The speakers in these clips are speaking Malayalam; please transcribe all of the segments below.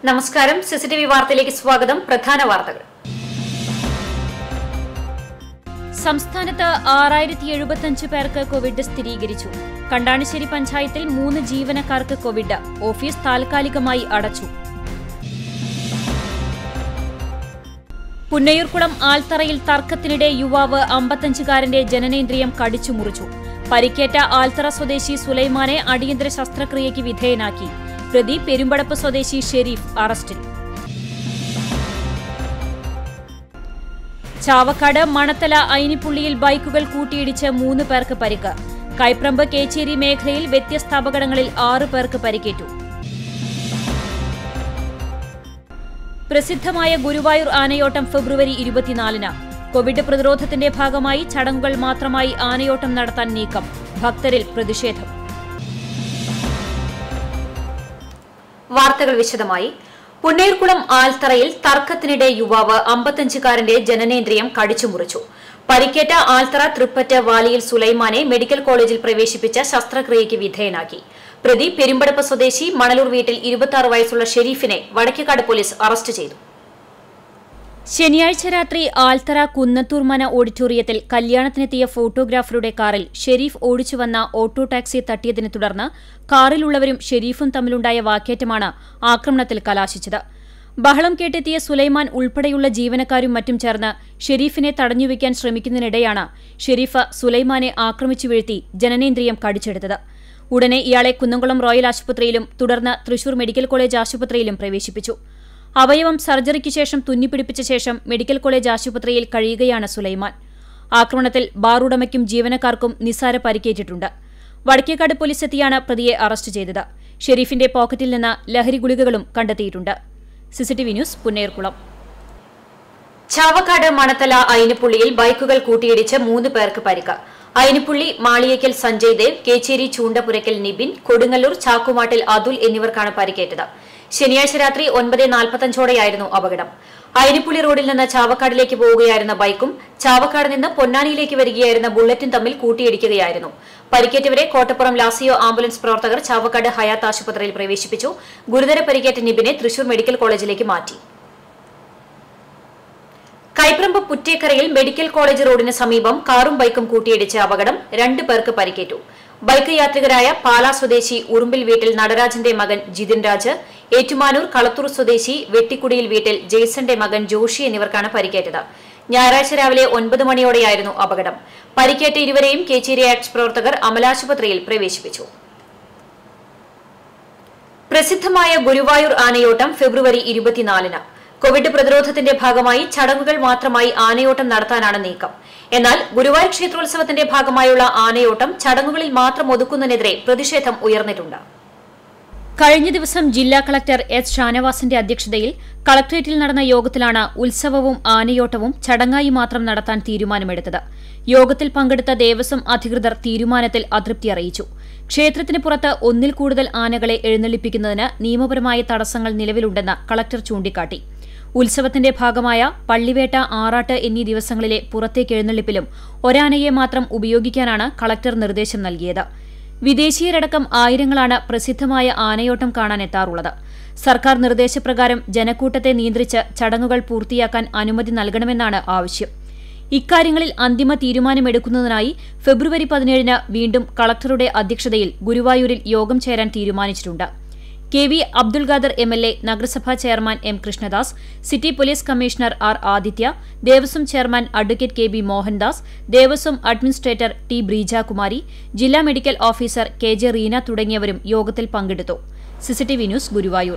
നമസ്കാരം. സിസിടിവി വാർത്തയിലേക്ക് സ്വാഗതം. പ്രധാന വാർത്തകൾ. സംസ്ഥാനത്ത് 6075 പേർക്ക് കോവിഡ് സ്ഥിരീകരിച്ചു. കണ്ടാണിശ്ശേരി പഞ്ചായത്തിൽ 3 ജീവനക്കാർക്ക് കോവിഡ്. ഓഫീസ് താൽക്കാലികമായി അടച്ചു. പുന്നയൂർകുളം ആൽത്തറയിൽ തർക്കത്തിനിടെ യുവാവ് 55-കാരന്റെ ജനനേന്ദ്രിയം കടിച്ചു മുറിച്ചു. പരിക്കേറ്റ ആൽത്തറ സ്വദേശി സുലൈമാനെ അടിയന്തര ശസ്ത്രക്രിയയ്ക്ക് വിധേയനാക്കി. പ്രതി പെരുമ്പടപ്പ് സ്വദേശി ഷെരീഫ് അറസ്റ്റിൽ. ചാവക്കാട് മണത്തല ഐനിപ്പുള്ളിയിൽ ബൈക്കുകൾ കൂട്ടിയിടിച്ച് 3 പേർക്ക് പരിക്ക്. കൈപ്രമ്പ് കേച്ചേരി മേഖലയിൽ വ്യത്യസ്ത അപകടങ്ങളിൽ 6 പേർക്ക് പരിക്കേറ്റു. പ്രസിദ്ധമായ ഗുരുവായൂർ ആനയോട്ടം ഫെബ്രുവരി 24-ന്. കോവിഡ് പ്രതിരോധത്തിന്റെ ഭാഗമായി ചടങ്ങുകൾ മാത്രമായി ആനയോട്ടം നടത്താൻ നീക്കം. ഭക്തരിൽ പ്രതിഷേധം. വാർത്തകൾ വിശദമായി. പുന്നയൂർകുളം ആൽത്തറയിൽ തർക്കത്തിനിടെ യുവാവ് 55-കാരന്റെ ജനനേന്ദ്രിയം കടിച്ചു മുറിച്ചു. പരിക്കേറ്റ ആൽത്തറ തൃപ്പറ്റ് വാലിയിൽ സുലൈമാനെ മെഡിക്കൽ കോളേജിൽ പ്രവേശിപ്പിച്ച ശസ്ത്രക്രിയയ്ക്ക് വിധേയനാക്കി. പ്രതി പെരുമ്പടപ്പ് സ്വദേശി മണലൂർ വീട്ടിൽ 26 വയസ്സുള്ള ഷെരീഫിനെ വടക്കേക്കാട് പോലീസ് അറസ്റ്റ് ചെയ്തു. ശനിയാഴ്ച രാത്രി ആൽത്തറ കുന്നത്തൂർ മന ഓഡിറ്റോറിയത്തിൽ കല്യാണത്തിനെത്തിയ ഫോട്ടോഗ്രാഫറുടെ കാറിൽ ഷെരീഫ് ഓടിച്ചുവന്ന ഓട്ടോ ടാക്സി തട്ടിയതിനെ തുടർന്ന് കാറിലുള്ളവരും ഷെരീഫും തമ്മിലുണ്ടായ വാക്കേറ്റമാണ് ആക്രമണത്തിൽ കലാശിച്ചത്. ബഹളം കേട്ടെത്തിയ സുലൈമാൻ ഉൾപ്പെടെയുള്ള ജീവനക്കാരും മറ്റും ചേർന്ന് ഷെരീഫിനെ തടഞ്ഞുവയ്ക്കാൻ ശ്രമിക്കുന്നതിനിടെയാണ് ഷെരീഫ് സുലൈമാനെ ആക്രമിച്ചു വീഴ്ത്തി ജനനേന്ദ്രിയം കടിച്ചെടുത്തത്. ഉടനെ ഇയാളെ കുന്നംകുളം റോയൽ ആശുപത്രിയിലും തുടർന്ന് തൃശൂർ മെഡിക്കൽ കോളേജ് ആശുപത്രിയിലും പ്രവേശിപ്പിച്ചു. അവയവം സർജറിക്ക് ശേഷം തുന്നിപ്പിടിപ്പിച്ച ശേഷം മെഡിക്കൽ കോളേജ് ആശുപത്രിയിൽ കഴിയുകയാണ് സുലൈമാൻ. ആക്രമണത്തിൽ ബാർ ഉടമയ്ക്കും ജീവനക്കാർക്കും നിസ്സാര പരിക്കേറ്റിട്ടുണ്ട്. വടക്കേക്കാട് പോലീസ് എത്തിയാണ് പ്രതിയെ അറസ്റ്റ് ചെയ്തത്. ഷെരീഫിന്റെ പോക്കറ്റിൽ നിന്ന് ലഹരി ഗുളികകളും കണ്ടെത്തിയിട്ടുണ്ട്. CCTV news, Punnayurkulam. ചാവക്കാട് മണത്തല ഐനിപ്പുള്ളിയിൽ ബൈക്കുകൾ കൂട്ടിയിടിച്ച് 3 പേർക്ക് പരിക്ക്. ഐനിപ്പുള്ളി മാളിയേക്കൽ സഞ്ജയ് ദേവ്, കേച്ചേരി ചൂണ്ടപുരയ്ക്കൽ നിബിൻ, കൊടുങ്ങല്ലൂർ ചാക്കുമാട്ടിൽ അതുൽ എന്നിവർക്കാണ് പരിക്കേറ്റത്. ശനിയാഴ്ച രാത്രി 9:45ഓടെയായിരുന്നു അപകടം. ഐനിപ്പുള്ളി റോഡിൽ നിന്ന് ചാവക്കാടിലേക്ക് പോവുകയായിരുന്ന ബൈക്കും ചാവക്കാട് നിന്ന് പൊന്നാനിയിലേക്ക് വരികയായിരുന്ന ബുള്ളറ്റും തമ്മിൽ കൂട്ടിയിടിക്കുകയായിരുന്നു. പരിക്കേറ്റവരെ കോട്ടപ്പുറം ലാസിയോ ആംബുലൻസ് പ്രവർത്തകർ ചാവക്കാട് ഹയാത്ത് ആശുപത്രിയിൽ പ്രവേശിപ്പിച്ചു. ഗുരുതര പരിക്കേറ്റ നിബിനെ തൃശൂർ മെഡിക്കൽ കോളേജിലേക്ക് മാറ്റി. കൈപ്രമ്പ് പുറ്റേക്കരയിൽ മെഡിക്കൽ കോളേജ് റോഡിന് സമീപം കാറും ബൈക്കും കൂട്ടിയിടിച്ച അപകടം 2 പേർക്ക് പരിക്കേറ്റു. ബൈക്ക് യാത്രികരായ പാലാ സ്വദേശി ഉറുമ്പിൽ വീട്ടിൽ നടരാജന്റെ മകൻ ജിതിൻ രാജ്, ഏറ്റുമാനൂർ കളത്തൂർ സ്വദേശി വെട്ടിക്കുടിയിൽ വീട്ടിൽ ജെയ്സന്റെ മകൻ ജോഷി എന്നിവർക്കാണ് പരിക്കേറ്റത്. ഞായറാഴ്ച രാവിലെ 9 മണിയോടെയായിരുന്നു അപകടം. പരിക്കേറ്റ ഇരുവരെയും കേച്ചേരി ആക്ട്സ് പ്രവർത്തകർ അമലാശുപത്രിയിൽ പ്രവേശിപ്പിച്ചു. പ്രസിദ്ധമായ ഗുരുവായൂർ ആനയോട്ടം ഫെബ്രുവരി 24-ന്. കോവിഡ് പ്രതിരോധത്തിന്റെ ഭാഗമായി ചടങ്ങുകൾ മാത്രമായി ആനയോട്ടം നടത്താനാണ് നീക്കം. എന്നാൽ ഗുരുവായൂർ ക്ഷേത്രോത്സവത്തിന്റെ ഭാഗമായുള്ള ആനയോട്ടം ചടങ്ങുകളിൽ മാത്രം ഒതുക്കുന്നതിനെതിരെ പ്രതിഷേധം ഉയർന്നിട്ടുണ്ട്. കഴിഞ്ഞ ദിവസം ജില്ലാ കളക്ടർ എസ് ഷാനവാസിന്റെ അധ്യക്ഷതയിൽ കളക്ടറേറ്റിൽ നടന്ന യോഗത്തിലാണ് ഉത്സവവും ആനയോട്ടവും ചടങ്ങായി മാത്രം നടത്താൻ തീരുമാനമെടുത്തത്. യോഗത്തിൽ പങ്കെടുത്ത ദേവസ്വം അധികൃതർ തീരുമാനത്തിൽ അതൃപ്തി അറിയിച്ചു. ക്ഷേത്രത്തിന് പുറത്ത് 1-ൽ കൂടുതൽ ആനകളെ എഴുന്നള്ളിപ്പിക്കുന്നതിന് നിയമപരമായ തടസ്സങ്ങൾ നിലവിലുണ്ടെന്ന് കളക്ടർ ചൂണ്ടിക്കാട്ടി. ഉത്സവത്തിന്റെ ഭാഗമായ പള്ളിവേട്ട, ആറാട്ട് എന്നീ ദിവസങ്ങളിലെ പുറത്തേക്ക് എഴുന്നള്ളിപ്പിലും ഒരാനയെ മാത്രം ഉപയോഗിക്കാനാണ് കളക്ടർ നിർദ്ദേശം നൽകിയത്. വിദേശീയരടക്കം ആയിരങ്ങളാണ് പ്രസിദ്ധമായ ആനയോട്ടം കാണാനെത്താറുള്ളത്. സർക്കാർ നിർദ്ദേശപ്രകാരം ജനക്കൂട്ടത്തെ നിയന്ത്രിച്ച് ചടങ്ങുകൾ പൂർത്തിയാക്കാൻ അനുമതി നൽകണമെന്നാണ് ആവശ്യം. ഇക്കാര്യങ്ങളിൽ അന്തിമ തീരുമാനമെടുക്കുന്നതിനായി ഫെബ്രുവരി 17-ന് വീണ്ടും കളക്ടറുടെ അധ്യക്ഷതയിൽ ഗുരുവായൂരിൽ യോഗം ചേരാൻ തീരുമാനിച്ചിട്ടുണ്ട്. കെ.വി. അബ്ദുൽ ഖാദർ എം.എൽ.എ, നഗരസഭാ chairman M. Krishnadas, city police commissioner R. Aditya, Devaswom chairman advocate KB. Mohandas, Devaswom administrator T. Breejakumari, ജില്ലാ medical officer K. J. Reena തുടങ്ങിയവരും യോഗത്തിൽ പങ്കെടുത്തു. CCTV news, Guruvayur.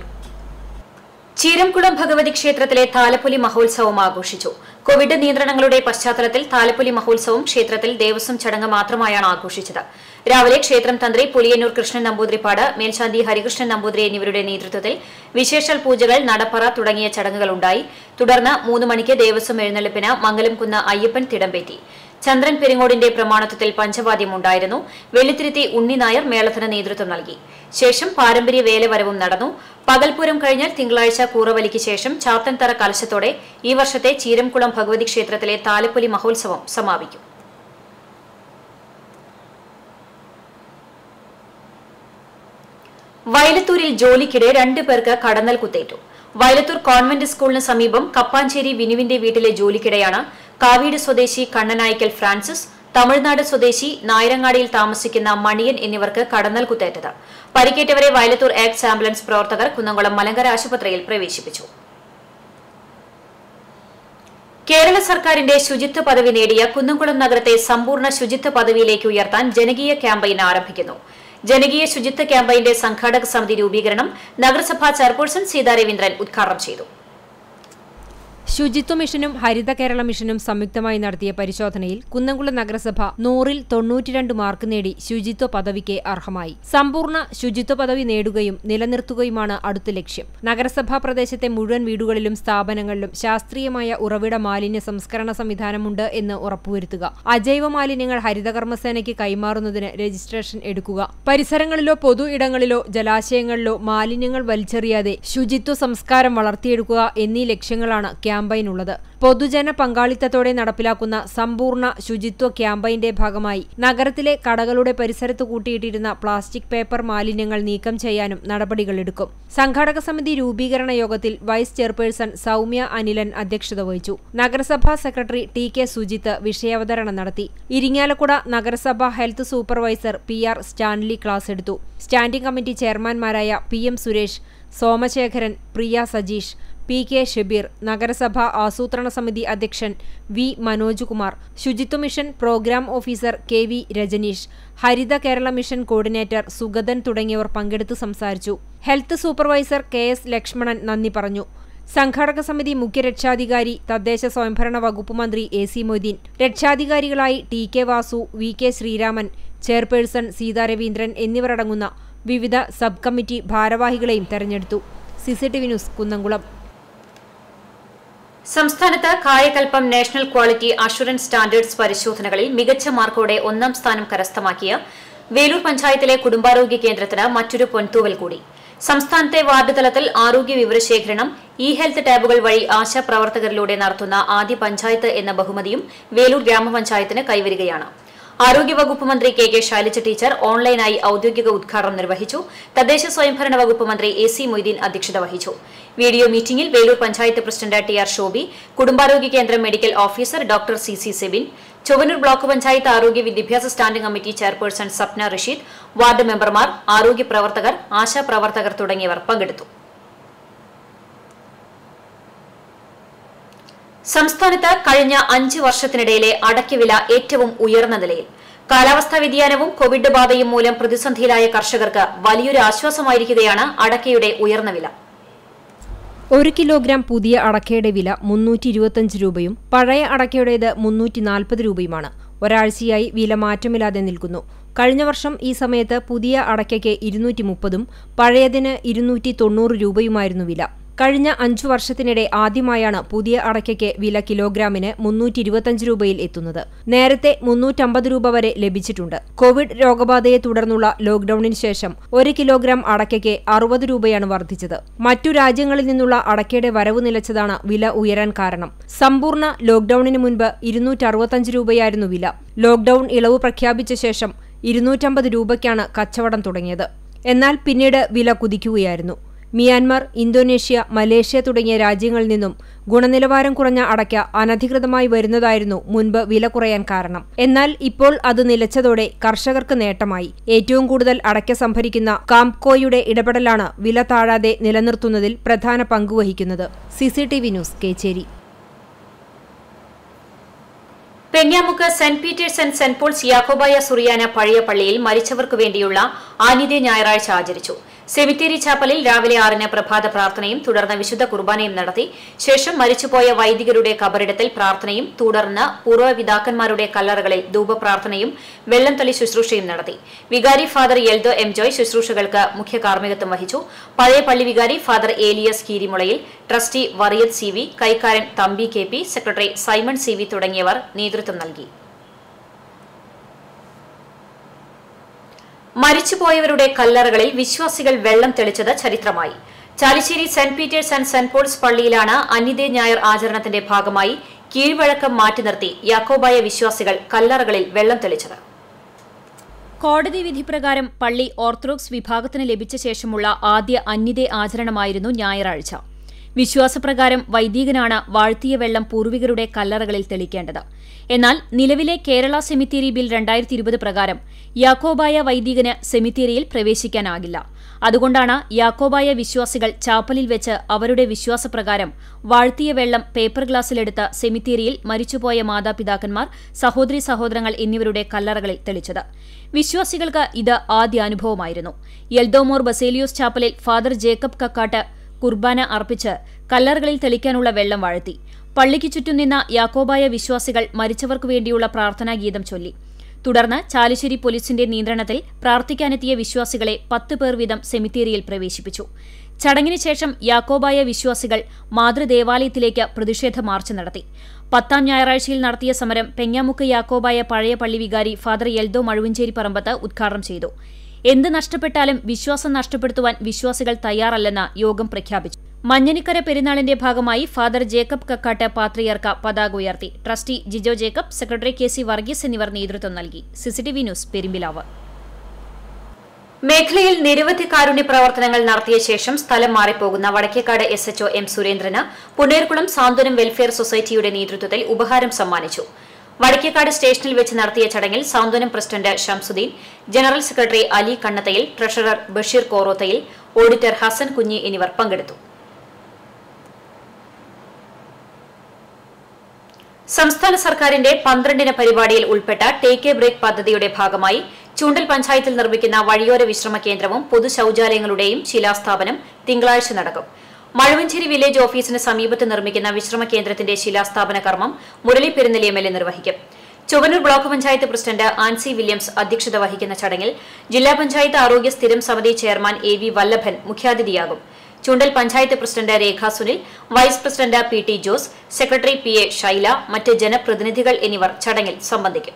ചീരംകുളം ഭഗവതി ക്ഷേത്രത്തിലെ താലപ്പൊലി മഹോത്സവം ആഘോഷിച്ചു. കോവിഡ് നിയന്ത്രണങ്ങളുടെ പശ്ചാത്തലത്തിൽ താലപ്പൊലി മഹോത്സവം ക്ഷേത്രത്തിൽ ദേവസ്വം ചടങ്ങ് മാത്രമായാണ് ആഘോഷിച്ചത്. രാവിലെ ക്ഷേത്രം തന്ത്രി പുലിയന്നൂർ കൃഷ്ണൻ നമ്പൂതിരിപ്പാട്, മേൽശാന്തി ഹരികൃഷ്ണൻ നമ്പൂതിരി എന്നിവരുടെ നേതൃത്വത്തിൽ വിശേഷാൽ പൂജകൾ, നടപ്പറ തുടങ്ങിയ ചടങ്ങുകളുണ്ടായി. തുടർന്ന് 3 മണിക്ക് ദേവസ്വം എഴുന്നള്ളിപ്പിന് മംഗലംകുന്ന് അയ്യപ്പൻ തിടമ്പേറ്റി. ചന്ദ്രൻ പെരിങ്ങോടിന്റെ പ്രമാണത്വത്തിൽ പഞ്ചവാദ്യമുണ്ടായിരുന്നു. വെള്ളിത്തിരുത്തി ഉണ്ണിനായർ മേളത്തിന് നേതൃത്വം നൽകി. ശേഷം പാരമ്പര്യ വേലവരവും നടന്നു. പകൽപൂരം കഴിഞ്ഞാൽ തിങ്കളാഴ്ച കൂറവലിക്ക് ശേഷം ചാത്തൻതറ കലശത്തോടെ ഈ വർഷത്തെ ചീരംകുളം ഭഗവതി ക്ഷേത്രത്തിലെ താലപ്പൊലി മഹോത്സവം സമാപിക്കും. വയലത്തൂരിൽ ജോലിക്കിടെ 2 പേർക്ക് കടന്നൽ കുത്തേറ്റു. വയലത്തൂർ കോൺവെന്റ് സ്കൂളിന് സമീപം കപ്പാഞ്ചേരി വിനുവിന്റെ വീട്ടിലെ ജോലിക്കിടെയാണ് കാവീട് സ്വദേശി കണ്ണനായ്ക്കൽ ഫ്രാൻസിസ്, തമിഴ്നാട് സ്വദേശി നായരങ്ങാടിയിൽ താമസിക്കുന്ന മണിയൻ എന്നിവർക്ക് കടന്നൽ കുത്തേറ്റത്. പരിക്കേറ്റവരെ വയലത്തൂർ എക്സ് ആംബുലൻസ് പ്രവർത്തകർ കുന്നംകുളം മലങ്കര ആശുപത്രിയിൽ പ്രവേശിപ്പിച്ചു. കേരള സർക്കാരിന്റെ ശുചിത്വ പദവി നേടിയ കുന്നംകുളം നഗരത്തെ സമ്പൂർണ്ണ ശുചിത്വ പദവിയിലേക്ക് ഉയർത്താൻ ജനകീയ ക്യാമ്പയിൻ ആരംഭിക്കുന്നു. ജനകീയ ശുചിത്വ ക്യാമ്പയിന്റെ സംഘാടക സമിതി രൂപീകരണം നഗരസഭാ ചെയർപേഴ്സൺ സീതാ രവീന്ദ്രൻ ഉദ്ഘാടനം ചെയ്തു. ശുചിത്വ മിഷനും ഹരിത കേരള മിഷനും സംയുക്തമായി നടത്തിയ പരിശോധനയിൽ കുന്നംകുളം നഗരസഭ 100-ൽ 92 മാർക്ക് നേടി ശുചിത്വ പദവിക്ക് അർഹമായി. സമ്പൂർണ്ണ ശുചിത്വ പദവി നേടുകയും നിലനിർത്തുകയുമാണ് അടുത്ത ലക്ഷ്യം. നഗരസഭാ പ്രദേശത്തെ മുഴുവൻ വീടുകളിലും സ്ഥാപനങ്ങളിലും ശാസ്ത്രീയമായ ഉറവിട മാലിന്യ സംസ്കരണ സംവിധാനമുണ്ട് എന്ന് ഉറപ്പുവരുത്തുക. അജൈവ മാലിന്യങ്ങൾ ഹരിതകർമ്മസേനയ്ക്ക് കൈമാറുന്നതിന് രജിസ്ട്രേഷൻ എടുക്കുക. പരിസരങ്ങളിലോ പൊതു ഇടങ്ങളിലോ ജലാശയങ്ങളിലോ മാലിന്യങ്ങൾ വലിച്ചെറിയാതെ ശുചിത്വ സംസ്കാരം വളർത്തിയെടുക്കുക എന്നീ ലക്ഷ്യങ്ങളാണ് ക്യാമ്പയിനുള്ളത്. പൊതുജന പങ്കാളിത്തത്തോടെ നടപ്പിലാക്കുന്ന സമ്പൂർണ്ണ ശുചിത്വ ക്യാമ്പയിന്റെ ഭാഗമായി നഗരത്തിലെ കടകളുടെ പരിസരത്ത് കൂട്ടിയിട്ടിരുന്ന പ്ലാസ്റ്റിക് പേപ്പർ മാലിന്യങ്ങൾ നീക്കം ചെയ്യാനും നടപടികളെടുക്കും. സംഘാടക സമിതി രൂപീകരണ യോഗത്തിൽ വൈസ് ചെയർപേഴ്സൺ സൗമ്യ അനിലൻ അധ്യക്ഷത വഹിച്ചു. നഗരസഭാ സെക്രട്ടറി ടി.കെ. സുജിത്ത് വിഷയാവതരണം നടത്തി. ഇരിങ്ങാലക്കുട നഗരസഭാ health supervisor PR. Stanley class എടുത്തു. സ്റ്റാൻഡിംഗ് കമ്മിറ്റി ചെയർമാൻമാരായ പി.എം. സുരേഷ്, സോമശേഖരൻ, പ്രിയ സജീഷ്, പി.കെ. ഷബീർ, നഗരസഭാ ആസൂത്രണ സമിതി അധ്യക്ഷൻ വി. മനോജ് കുമാർ, ശുചിത്വ mission programme officer KV. Rajaneesh, Haritha Kerala mission coordinator Sugathan തുടങ്ങിയവർ പങ്കെടുത്ത് സംസാരിച്ചു. Health supervisor KS. ലക്ഷ്മണൻ നന്ദി പറഞ്ഞു. സംഘാടക സമിതി മുഖ്യ രക്ഷാധികാരി തദ്ദേശ സ്വയംഭരണ വകുപ്പ് മന്ത്രി എ.സി. മൊയ്തീൻ, രക്ഷാധികാരികളായി TK. Vasu, VK. Sreeraman, chairperson Seetha Raveendran എന്നിവരടങ്ങുന്ന വിവിധ സബ് കമ്മിറ്റി ഭാരവാഹികളെയും തെരഞ്ഞെടുത്തു. CCTV news Kunnamkulam. സംസ്ഥാനത്ത് Kayakalpam national quality assurance standards പരിശോധനകളിൽ മികച്ച മാർക്കോടെ 1ാം സ്ഥാനം കരസ്ഥമാക്കിയ വേലൂർ പഞ്ചായത്തിലെ കുടുംബാരോഗ്യ കേന്ദ്രത്തിന് മറ്റൊരു പൊൻതൂവൽ കൂടി. സംസ്ഥാനത്തെ വാർഡ് തലത്തിൽ ആരോഗ്യ വിവരശേഖരണം ഇ-ഹെൽത്ത് ടാബുകൾ വഴി ആശാപ്രവർത്തകരിലൂടെ നടത്തുന്ന ആദ്യ പഞ്ചായത്ത് എന്ന ബഹുമതിയും വേലൂർ ഗ്രാമപഞ്ചായത്തിന് കൈവരികയാണ്. ആരോഗ്യവകുപ്പ് മന്ത്രി കെ ശൈലജ ടീച്ചർ ഓൺലൈനായി ഔദ്യോഗിക ഉദ്ഘാടനം നിർവഹിച്ചു. തദ്ദേശ സ്വയംഭരണ വകുപ്പ് മന്ത്രി എ.സി. മൊയ്തീൻ അധ്യക്ഷത വഹിച്ചു. വീഡിയോ മീറ്റിംഗിൽ വേലൂർ പഞ്ചായത്ത് പ്രസിഡന്റ് ടി.ആർ. ഷോബി, കുടുംബാരോഗ്യ കേന്ദ്രം medical officer doctor CC. Sebin, Chowannur block panchayat ആരോഗ്യ വിദ്യാഭ്യാസ standing committee chairperson Sapna Rasheed, ward മെമ്പർമാർ, ആരോഗ്യ പ്രവർത്തകർ, ആശാപ്രവർത്തകർ തുടങ്ങിയവർ പങ്കെടുത്തു. സംസ്ഥാനത്ത് കഴിഞ്ഞ 5 വർഷത്തിനിടയിലെ അടയ്ക്കവില ഏറ്റവും ഉയർന്ന നിലയിൽ. കാലാവസ്ഥാ വ്യതിയാനവും കോവിഡ് ബാധയും മൂലം പ്രതിസന്ധിയിലായ കർഷകർക്ക് വലിയൊരു ആശ്വാസമായിരിക്കുകയാണ് അടയ്ക്കയുടെ ഉയർന്ന വില. 1 കിലോഗ്രാം പുതിയ അടയ്ക്കയുടെ വില 325 രൂപയും പഴയ അടയ്ക്കയുടേത് 340 രൂപയുമാണ്. ഒരാഴ്ചയായി വില മാറ്റമില്ലാതെ നിൽക്കുന്നു. കഴിഞ്ഞ വർഷം ഈ സമയത്ത് പുതിയ അടയ്ക്കയ്ക്ക് 230-ഉം പഴയതിന് 290 രൂപയുമായിരുന്നു വില. കഴിഞ്ഞ 5 വർഷത്തിനിടെ ആദ്യമായാണ് പുതിയ അടയ്ക്കയ്ക്ക് വില കിലോഗ്രാമിന് 325 രൂപയിൽ എത്തുന്നത്. നേരത്തെ 350 രൂപ വരെ ലഭിച്ചിട്ടുണ്ട്. കോവിഡ് രോഗബാധയെ തുടർന്നുള്ള ലോക്ഡൌണിന് ശേഷം 1 കിലോഗ്രാം അടയ്ക്കയ്ക്ക് 60 രൂപയാണ് വർദ്ധിച്ചത്. മറ്റു രാജ്യങ്ങളിൽ നിന്നുള്ള അടയ്ക്കയുടെ വരവ് നിലച്ചതാണ് വില ഉയരാൻ കാരണം. സമ്പൂർണ്ണ ലോക്ഡൌണിന് മുൻപ് 265 രൂപയായിരുന്നു വില. ലോക്ഡൌൺ ഇളവ് പ്രഖ്യാപിച്ച ശേഷം 250 രൂപയ്ക്കാണ് കച്ചവടം തുടങ്ങിയത്. എന്നാൽ പിന്നീട് വില കുതിക്കുകയായിരുന്നു. മ്യാൻമർ, ഇന്തോനേഷ്യ, മലേഷ്യ തുടങ്ങിയ രാജ്യങ്ങളിൽ നിന്നും ഗുണനിലവാരം കുറഞ്ഞ അടയ്ക്ക അനധികൃതമായി വരുന്നതായിരുന്നു മുൻപ് വില കുറയാൻ കാരണം. എന്നാൽ ഇപ്പോൾ അത് നിലച്ചതോടെ കർഷകർക്ക് നേട്ടമായി. ഏറ്റവും കൂടുതൽ അടയ്ക്ക സംഭരിക്കുന്ന കാംപ്കോയുടെ ഇടപെടലാണ് വില താഴാതെ നിലനിർത്തുന്നതിൽ പ്രധാന പങ്കുവഹിക്കുന്നത്. CCTV news Kechery. Penjamukku saint Peter's and saint Paul's യാക്കോബായ സുറിയാന പഴയ പള്ളിയിൽ മരിച്ചവർക്ക് വേണ്ടിയുള്ള ആനിദേ ഞായറാഴ്ച ആചരിച്ചു. സെമിത്തേരി ചാപ്പലിൽ രാവിലെ 6-ന് പ്രഭാത പ്രാർത്ഥനയും തുടർന്ന് വിശുദ്ധ കുർബാനയും നടത്തി. ശേഷം മരിച്ചുപോയ വൈദികരുടെ കബറിടത്തിൽ പ്രാർത്ഥനയും തുടർന്ന് പൂർവ്വപിതാക്കന്മാരുടെ കല്ലറകളിൽ ധൂപപ്രാർത്ഥനയും വെള്ളം തളി ശുശ്രൂഷയും നടത്തി. വികാരി ഫാദർ എൽദോ എം ജോയ് ശുശ്രൂഷകൾക്ക് മുഖ്യ കാർമ്മികത്വം വഹിച്ചു. പഴയ പള്ളി വികാരി father Elias Keerimulayil, trustee Variath CV, കൈക്കാരൻ Thampi KP, secretary Simon CV തുടങ്ങിയവർ നേതൃത്വം നൽകി. മരിച്ചുപോയവരുടെ കല്ലറകളിൽ വിശ്വാസികൾ വെള്ളം തെളിച്ചത് ചരിത്രമായി. Chalissery saint Peter's and saint Paul's പള്ളിയിലാണ് അന്നിദേ ഞായർ ആചരണത്തിന്റെ ഭാഗമായി കീഴ്വഴക്കം മാറ്റി നിർത്തി യാക്കോബായ വിശ്വാസികൾ കല്ലറകളിൽ വെള്ളം തെളിച്ചത്. കോടതി വിധി പ്രകാരം പള്ളി ഓർത്തഡോക്സ് വിഭാഗത്തിന് ലഭിച്ച ശേഷമുള്ള ആദ്യ അന്നിദേ ആചരണമായിരുന്നു ഞായറാഴ്ച. വിശ്വാസപ്രകാരം വൈദികനാണ് വാഴ്ത്തിയ വെള്ളം പൂർവികരുടെ കല്ലറകളിൽ തെളിക്കേണ്ടത്. എന്നാൽ നിലവിലെ കേരള സെമിത്തേരി ബിൽ 2020 പ്രകാരം യാക്കോബായ വൈദികന് സെമിത്തേരിയിൽ പ്രവേശിക്കാനാകില്ല. അതുകൊണ്ടാണ് യാക്കോബായ വിശ്വാസികൾ ചാപ്പലിൽ വെച്ച് അവരുടെ വിശ്വാസപ്രകാരം വാഴ്ത്തിയ വെള്ളം പേപ്പർ ഗ്ലാസ്സിലെടുത്ത് സെമിത്തേരിയിൽ മരിച്ചുപോയ മാതാപിതാക്കന്മാർ, സഹോദരീ സഹോദരങ്ങൾ എന്നിവരുടെ കല്ലറകളിൽ തെളിച്ചത്. വിശ്വാസികൾക്ക് ഇത് ആദ്യ അനുഭവമായിരുന്നു. എൽദോമോർ ബസേലിയോസ് ചാപ്പലിൽ ഫാദർ ജേക്കബ് കക്കാട്ട് കുർബാന അർപ്പിച്ച് കല്ലറകളിൽ തെളിക്കാനുള്ള വെള്ളം വാഴ്ത്തി. പള്ളിക്ക് ചുറ്റും നിന്ന യാക്കോബായ വിശ്വാസികൾ മരിച്ചവർക്കു വേണ്ടിയുള്ള പ്രാർത്ഥനാഗീതം ചൊല്ലി. തുടർന്ന് ചാലിശ്ശേരി പോലീസിന്റെ നിയന്ത്രണത്തിൽ പ്രാർത്ഥിക്കാനെത്തിയ വിശ്വാസികളെ 10 പേർ വീതം സെമിത്തേരിയിൽ പ്രവേശിപ്പിച്ചു. ചടങ്ങിന് ശേഷം യാക്കോബായ വിശ്വാസികൾ മാതൃദേവാലയത്തിലേക്ക് പ്രതിഷേധ മാർച്ച് നടത്തി. 10ാം ഞായറാഴ്ചയിൽ നടത്തിയ സമരം പെങ്ങാമുക്ക് യാക്കോബായ പഴയ പള്ളി വികാരി ഫാദർ എൽദോ മഴുവഞ്ചേരി പറമ്പത്ത് ഉദ്ഘാടനം ചെയ്തു. എന്ത് നഷ്ടപ്പെട്ടാലും വിശ്വാസം നഷ്ടപ്പെടുത്തുവാൻ വിശ്വാസികൾ തയ്യാറല്ലെന്ന് യോഗം പ്രഖ്യാപിച്ചു. മഞ്ഞനിക്കര പെരുന്നാളിന്റെ ഭാഗമായി ഫാദർ ജേക്കബ് കക്കാട്ട് പാത്രിയർക്ക പതാക ഉയർത്തി. Trustee Jijo Jacob, secretary KC Varghese എന്നിവർ നേതൃത്വം നൽകി. CCTV news, Perumpilavu. മേഖലയിൽ നിരവധി കാരുണ്യ പ്രവർത്തനങ്ങൾ നടത്തിയ ശേഷം സ്ഥലം മാറിപ്പോകുന്ന വടക്കേക്കാട് SHO M സുരേന്ദ്രന് പുന്നേർകുളം സാന്ത്വനം വെൽഫെയർ സൊസൈറ്റിയുടെ നേതൃത്വത്തിൽ ഉപഹാരം സമ്മാനിച്ചു. വടക്കേക്കാട് സ്റ്റേഷനിൽ വെച്ച് നടത്തിയ ചടങ്ങിൽ Santhwanam president Shamsuddin, general secretary Ali Kannathayil, treasurer Basheer Korothayil, auditor Hassan Kunhi എന്നിവർ പങ്കെടുത്തു. സംസ്ഥാന സർക്കാരിന്റെ 12 പരിപാടിയിൽ ഉൾപ്പെട്ട ടേക്ക് എ ബ്രേക്ക് പദ്ധതിയുടെ ഭാഗമായി ചൂണ്ടൽ പഞ്ചായത്തിൽ നിർമ്മിക്കുന്ന വഴിയോര വിശ്രമ കേന്ദ്രവും പൊതു ശൌചാലയങ്ങളുടെയും ശിലാസ്ഥാപനം തിങ്കളാഴ്ച നടക്കും. മഴവഞ്ചേരി വില്ലേജ് ഓഫീസിന് സമീപത്ത് നിർമ്മിക്കുന്ന വിശ്രമ കേന്ദ്രത്തിന്റെ ശിലാസ്ഥാപന കർമ്മം മുരളി പെരുന്നെല്ലി MLA നിർവഹിക്കും. ചൊവ്വന്നൂർ ബ്ലോക്ക് പഞ്ചായത്ത് പ്രസിഡന്റ് ആൻസി വില്യംസ് അധ്യക്ഷത വഹിക്കുന്ന ചടങ്ങിൽ ജില്ലാ പഞ്ചായത്ത് ആരോഗ്യ സ്ഥിരം സമിതി ചെയർമാൻ AV വല്ലഭൻ മുഖ്യാതിഥിയാകും. Choondal panchayat president Rekha Sunil, vice president PT Jose, secretary PA Shaila, മറ്റ് ജനപ്രതിനിധികൾ എന്നിവർ ചടങ്ങിൽ സംബന്ധിക്കും.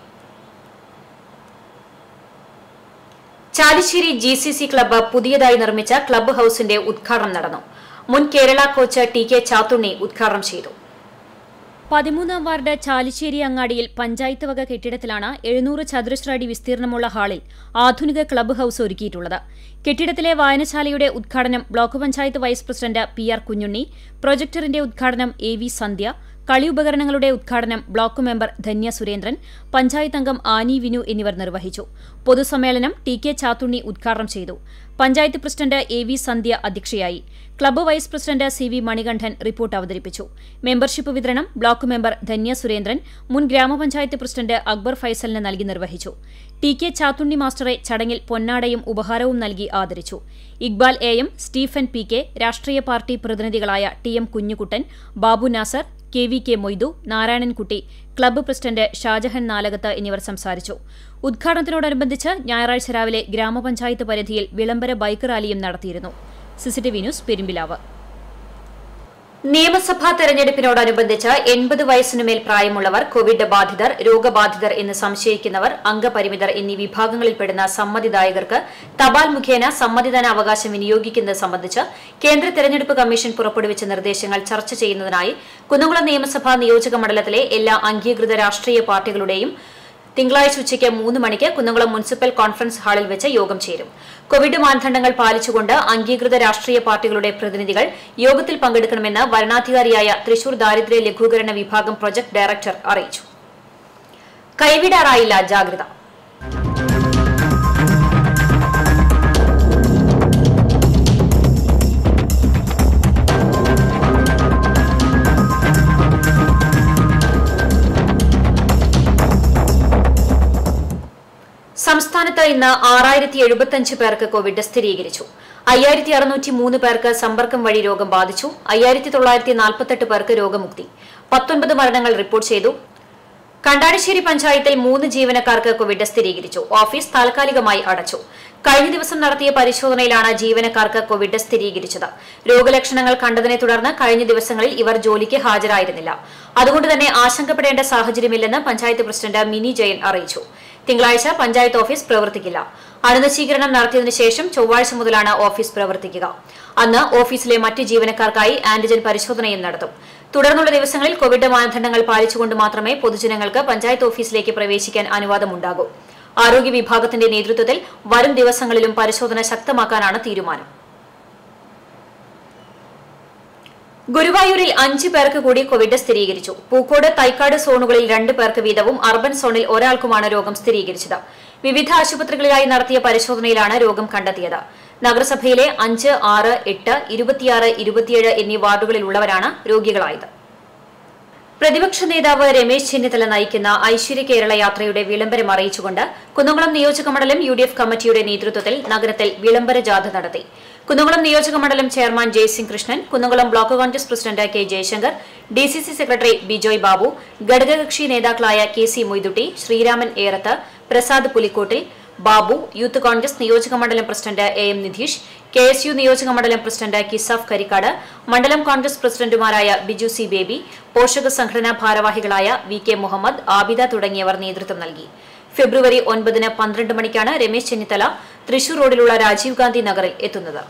ചാലിശ്ശേരി GCC ക്ലബ്ബ് പുതിയതായി നിർമ്മിച്ച ക്ലബ്ബ് ഹൌസിന്റെ ഉദ്ഘാടനം നടന്നു. മുൻ കേരള കോച്ച് TK ചാത്തുണ്ണി ഉദ്ഘാടനം ചെയ്തു. 13ാം വാർഡ് ചാലിശ്ശേരി അങ്ങാടിയിൽ പഞ്ചായത്ത് വക കെട്ടിടത്തിലാണ് 700 ചതുരശ്ര അടി വിസ്തീർണമുള്ള ഹാളിൽ ആധുനിക ക്ലബ്ബ് ഹൌസ് ഒരുക്കിയിട്ടുള്ളത്. കെട്ടിടത്തിലെ വായനശാലയുടെ ഉദ്ഘാടനം block panchayat vice president PR Kunhunni, പ്രൊജക്ടറിന്റെ ഉദ്ഘാടനം AV സന്ധ്യ, കളി ഉപകരണങ്ങളുടെ ഉദ്ഘാടനം ബ്ലോക്ക് മെമ്പർ ധന്യ സുരേന്ദ്രൻ, പഞ്ചായത്ത് അംഗം ആനി വിനു എന്നിവർ നിർവഹിച്ചു. പൊതുസമ്മേളനം TK ചാത്തുണ്ണി ഉദ്ഘാടനം ചെയ്തു. പഞ്ചായത്ത് പ്രസിഡന്റ് AV സന്ധ്യ അധ്യക്ഷയായി. Club vice president CV Manikandan report അവതരിപ്പിച്ചു. മെമ്പർഷിപ്പ് വിതരണം ബ്ലോക്ക് മെമ്പർ ധന്യ സുരേന്ദ്രൻ മുൻ ഗ്രാമപഞ്ചായത്ത് പ്രസിഡന്റ് അക്ബർ ഫൈസലിന് നൽകി നിർവഹിച്ചു. TK ചാത്തുണ്ണി മാസ്റ്ററെ ചടങ്ങിൽ പൊന്നാടയും ഉപഹാരവും നൽകി ആദരിച്ചു. ഇക്ബാൽ AM, സ്റ്റീഫൻ PK, രാഷ്ട്രീയ പാർട്ടി പ്രതിനിധികളായ TM Kunhukuttan, Babu Nasser, KVK Moidu, Narayanankutty, club president Shajahan Nalakath എന്നിവർ സംസാരിച്ചു. ഉദ്ഘാടനത്തോടനുബന്ധിച്ച് ഞായറാഴ്ച രാവിലെ ഗ്രാമപഞ്ചായത്ത് പരിധിയിൽ വിളംബര ബൈക്ക് റാലിയും നടത്തിയിരുന്നു. CCTV news, Perumpilavu. നിയമസഭാ തെരഞ്ഞെടുപ്പിനോടനുബന്ധിച്ച് 80 വയസ്സിനുമേൽ പ്രായമുള്ളവർ, കോവിഡ് ബാധിതർ, രോഗബാധിതർ എന്ന് സംശയിക്കുന്നവർ, അംഗപരിമിതർ എന്നീ വിഭാഗങ്ങളിൽപ്പെടുന്ന സമ്മതിദായകർക്ക് തപാൽ മുഖേന സമ്മതിദാന അവകാശം വിനിയോഗിക്കുന്നത് സംബന്ധിച്ച് കേന്ദ്ര തെരഞ്ഞെടുപ്പ് കമ്മീഷൻ പുറപ്പെടുവിച്ച നിർദ്ദേശങ്ങൾ ചർച്ച ചെയ്യുന്നതിനായി കുന്നംകുളം നിയമസഭാ നിയോജക മണ്ഡലത്തിലെ എല്ലാ അംഗീകൃത രാഷ്ട്രീയ പാർട്ടികളുടെയും തിങ്കളാഴ്ച ഉച്ചയ്ക്ക് 3 മണിക്ക് കുന്നംകുളം മുനിസിപ്പൽ കോൺഫറൻസ് ഹാളിൽ വെച്ച് യോഗം ചേരും. കോവിഡ് മാനദണ്ഡങ്ങൾ പാലിച്ചുകൊണ്ട് അംഗീകൃത രാഷ്ട്രീയ പാർട്ടികളുടെ പ്രതിനിധികൾ യോഗത്തിൽ പങ്കെടുക്കണമെന്ന് വരണാധികാരിയായ തൃശൂർ ദാരിദ്ര്യ ലഘൂകരണ വിഭാഗം പ്രൊജക്ട് ഡയറക്ടർ അറിയിച്ചു. കൈവിടാറായില്ല ജാഗ്രത. സംസ്ഥാനത്ത് ഇന്ന് 6075 പേർക്ക് കോവിഡ് സ്ഥിരീകരിച്ചു. 5603 പേർക്ക് സമ്പർക്കം വഴി രോഗം ബാധിച്ചു. 5948 പേർക്ക് രോഗമുക്തി. 19 മരണങ്ങൾ റിപ്പോർട്ട് ചെയ്തു. കണ്ടാടിശ്ശേരി പഞ്ചായത്തിൽ 3 ജീവനക്കാർക്ക് കോവിഡ് സ്ഥിരീകരിച്ചു. ഓഫീസ് താൽക്കാലികമായി അടച്ചു. കഴിഞ്ഞ ദിവസം നടത്തിയ പരിശോധനയിലാണ് ജീവനക്കാർക്ക് കോവിഡ് സ്ഥിരീകരിച്ചത്. രോഗലക്ഷണങ്ങൾ കണ്ടതിനെ തുടർന്ന് കഴിഞ്ഞ ദിവസങ്ങളിൽ ഇവർ ജോലിക്ക് ഹാജരായിരുന്നില്ല. അതുകൊണ്ട് തന്നെ ആശങ്കപ്പെടേണ്ട സാഹചര്യമില്ലെന്ന് പഞ്ചായത്ത് പ്രസിഡന്റ് മിനി ജയൻ അറിയിച്ചു. തിങ്കളാഴ്ച പഞ്ചായത്ത് ഓഫീസ് പ്രവർത്തിക്കില്ല. അണുനശീകരണം നടത്തിയതിനു ശേഷം ചൊവ്വാഴ്ച മുതലാണ് ഓഫീസ് പ്രവർത്തിക്കുക. അന്ന് ഓഫീസിലെ മറ്റ് ജീവനക്കാർക്കായി ആന്റിജൻ പരിശോധനയും നടത്തും. തുടർന്നുള്ള ദിവസങ്ങളിൽ കോവിഡ് മാനദണ്ഡങ്ങൾ പാലിച്ചുകൊണ്ട് മാത്രമേ പൊതുജനങ്ങൾക്ക് പഞ്ചായത്ത് ഓഫീസിലേക്ക് പ്രവേശിക്കാൻ അനുവാദമുണ്ടാകൂ. ആരോഗ്യ വിഭാഗത്തിന്റെ നേതൃത്വത്തിൽ വരും ദിവസങ്ങളിലും പരിശോധന ശക്തമാക്കാനാണ് തീരുമാനം. ഗുരുവായൂരിൽ 5 പേർക്ക് കൂടി കോവിഡ് സ്ഥിരീകരിച്ചു. പൂക്കോട്, തൈക്കാട് സോണുകളിൽ 2 പേർക്ക് വീതവും അർബൻ സോണിൽ ഒരാൾക്കുമാണ് രോഗം സ്ഥിരീകരിച്ചത്. വിവിധ ആശുപത്രികളിലായി നടത്തിയ പരിശോധനയിലാണ് രോഗം കണ്ടെത്തിയത്. നഗരസഭയിലെ 5, 6, 8, 26, 27 എന്നീ വാർഡുകളിലുള്ളവരാണ് രോഗികളായത്. പ്രതിപക്ഷ നേതാവ് രമേശ് ചെന്നിത്തല നയിക്കുന്ന ഐശ്വര്യ കേരള യാത്രയുടെ വിളംബരം അറിയിച്ചുകൊണ്ട് കുന്നംകുളം നിയോജകമണ്ഡലം UDF കമ്മിറ്റിയുടെ നേതൃത്വത്തിൽ നഗരത്തിൽ വിളംബര ജാഥ നടത്തി. കുന്നംകുളം നിയോജകമണ്ഡലം chairman Jayasingh Krishnan, Kunnamkulam block Congress president K Jayashankar, DCC secretary Bijoy Babu, ഘടകകക്ഷി നേതാക്കളായ KC മൊയ്തുട്ടി, ശ്രീരാമൻ ഏറത്ത്, പ്രസാദ് പുലിക്കോട്ടിൽ, ബാബു, യൂത്ത് കോൺഗ്രസ് നിയോജകമണ്ഡലം പ്രസിഡന്റ് AM നിധീഷ്, KSU നിയോജകമണ്ഡലം പ്രസിഡന്റ് കിസാഫ് കരിക്കാട്, മണ്ഡലം കോൺഗ്രസ് പ്രസിഡന്റുമാരായ ബിജു C ബേബി, പോഷക സംഘടനാ ഭാരവാഹികളായ VK മുഹമ്മദ്, ആബിദ തുടങ്ങിയവർ നേതൃത്വം നൽകി. ഫെബ്രുവരി 9-ന് 12 മണിക്കാണ് രമേശ് ചെന്നിത്തല തൃശൂർ റോഡിലുള്ള രാജീവ് ഗാന്ധി നഗറിൽ എത്തുന്നത്.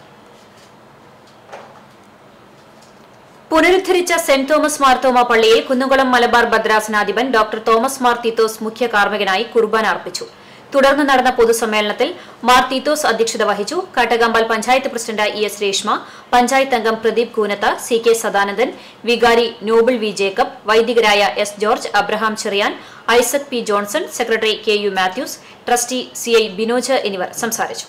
പുനരുദ്ധരിച്ച സെന്റ് തോമസ് മാർത്തോമ പള്ളിയിൽ കുന്നംകുളം മലബാർ ഭദ്രാസനാധിപൻ ഡോക്ടർ തോമസ് മാർ തീത്തോസ് മുഖ്യ കാർമ്മികനായി കുർബാന അർപ്പിച്ചു. തുടർന്ന് നടന്ന പൊതുസമ്മേളനത്തിൽ മാർ തീത്തോസ് അധ്യക്ഷത വഹിച്ചു. കാട്ടകമ്പാൽ പഞ്ചായത്ത് പ്രസിഡന്റ് ES രേഷ്മ, പഞ്ചായത്ത് അംഗം പ്രദീപ് കൂനത്ത, CK സദാനന്ദൻ, വികാരി നോബിൾ V ജേക്കബ്, വൈദികരായ S George, Abraham Cherian, Isaac P Johnson, secretary KU Mathews, trustee CI Binoj എന്നിവർ സംസാരിച്ചു.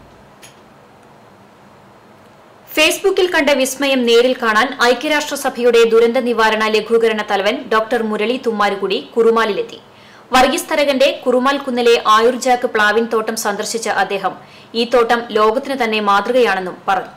ഫേസ്ബുക്കിൽ കണ്ട വിസ്മയം നേരിൽ കാണാൻ ഐക്യരാഷ്ട്രസഭയുടെ ദുരന്ത നിവാരണ ലഘൂകരണ തലവൻ ഡോക്ടർ മുരളി തുമ്മാരുകുടി കുറുമാലിലെത്തി. വർഗീസ് തരകന്റെ കുറുമാൽ കുന്നിലെ ആയുർജാക്ക് പ്ലാവിൻ തോട്ടം സന്ദർശിച്ച അദ്ദേഹം ഈ തോട്ടം ലോകത്തിന് തന്നെ മാതൃകയാണെന്നും പറഞ്ഞു.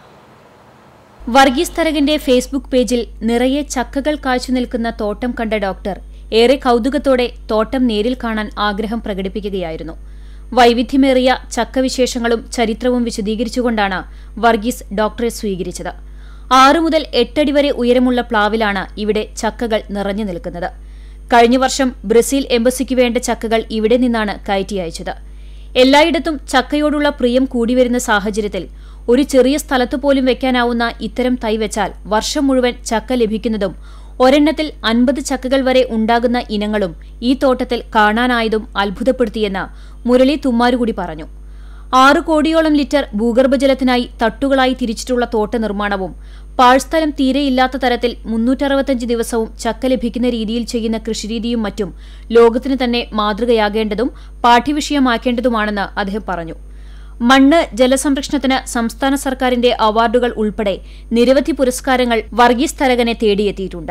വർഗീസ് തരകന്റെ ഫേസ്ബുക്ക് പേജിൽ നിറയെ ചക്കകൾ കാഴ്ച നിൽക്കുന്ന തോട്ടം കണ്ട ഡോക്ടർ ഏറെ കൌതുകത്തോടെ തോട്ടം നേരിൽ കാണാൻ ആഗ്രഹം പ്രകടിപ്പിക്കുകയായിരുന്നു. വൈവിധ്യമേറിയ ചക്കവിശേഷങ്ങളും ചരിത്രവും വിശദീകരിച്ചുകൊണ്ടാണ് വർഗീസ് ഡോക്ടറെ സ്വീകരിച്ചത്. 6 മുതൽ 8 അടി വരെ ഉയരമുള്ള പ്ലാവിലാണ് ഇവിടെ ചക്കകൾ നിറഞ്ഞു നിൽക്കുന്നത്. കഴിഞ്ഞ വർഷം ബ്രസീൽ എംബസിക്ക് വേണ്ട ചക്കകൾ ഇവിടെ നിന്നാണ് കയറ്റി അയച്ചത്. എല്ലായിടത്തും ചക്കയോടുള്ള പ്രിയം കൂടിവരുന്ന സാഹചര്യത്തിൽ ഒരു ചെറിയ സ്ഥലത്ത് പോലും വെക്കാനാവുന്ന ഇത്തരം തൈ വെച്ചാൽ വർഷം മുഴുവൻ ചക്ക ലഭിക്കുന്നതും ഒരെണ്ണത്തിൽ 50 ചക്കകൾ വരെ ഉണ്ടാകുന്ന ഇനങ്ങളും ഈ തോട്ടത്തിൽ കാണാനായതും അത്ഭുതപ്പെടുത്തിയെന്ന് മുരളി തുമ്മാരുകുടി പറഞ്ഞു. 6 കോടിയോളം ലിറ്റർ ഭൂഗർഭജലത്തിനായി തട്ടുകളായി തിരിച്ചിട്ടുള്ള തോട്ട നിർമ്മാണവും പാഴ്സ്ഥലം തീരെയില്ലാത്ത തരത്തിൽ 365 ദിവസവും ചക്ക ലഭിക്കുന്ന രീതിയിൽ ചെയ്യുന്ന കൃഷിരീതിയും മറ്റും ലോകത്തിന് തന്നെ മാതൃകയാകേണ്ടതും പാഠ്യവിഷയമാക്കേണ്ടതുമാണെന്ന് അദ്ദേഹം പറഞ്ഞു. മണ്ണ് ജലസംരക്ഷണത്തിന് സംസ്ഥാന സർക്കാരിന്റെ അവാർഡുകൾ ഉൾപ്പെടെ നിരവധി പുരസ്കാരങ്ങൾ വർഗീസ് തരകനെ തേടിയെത്തിയിട്ടുണ്ട്.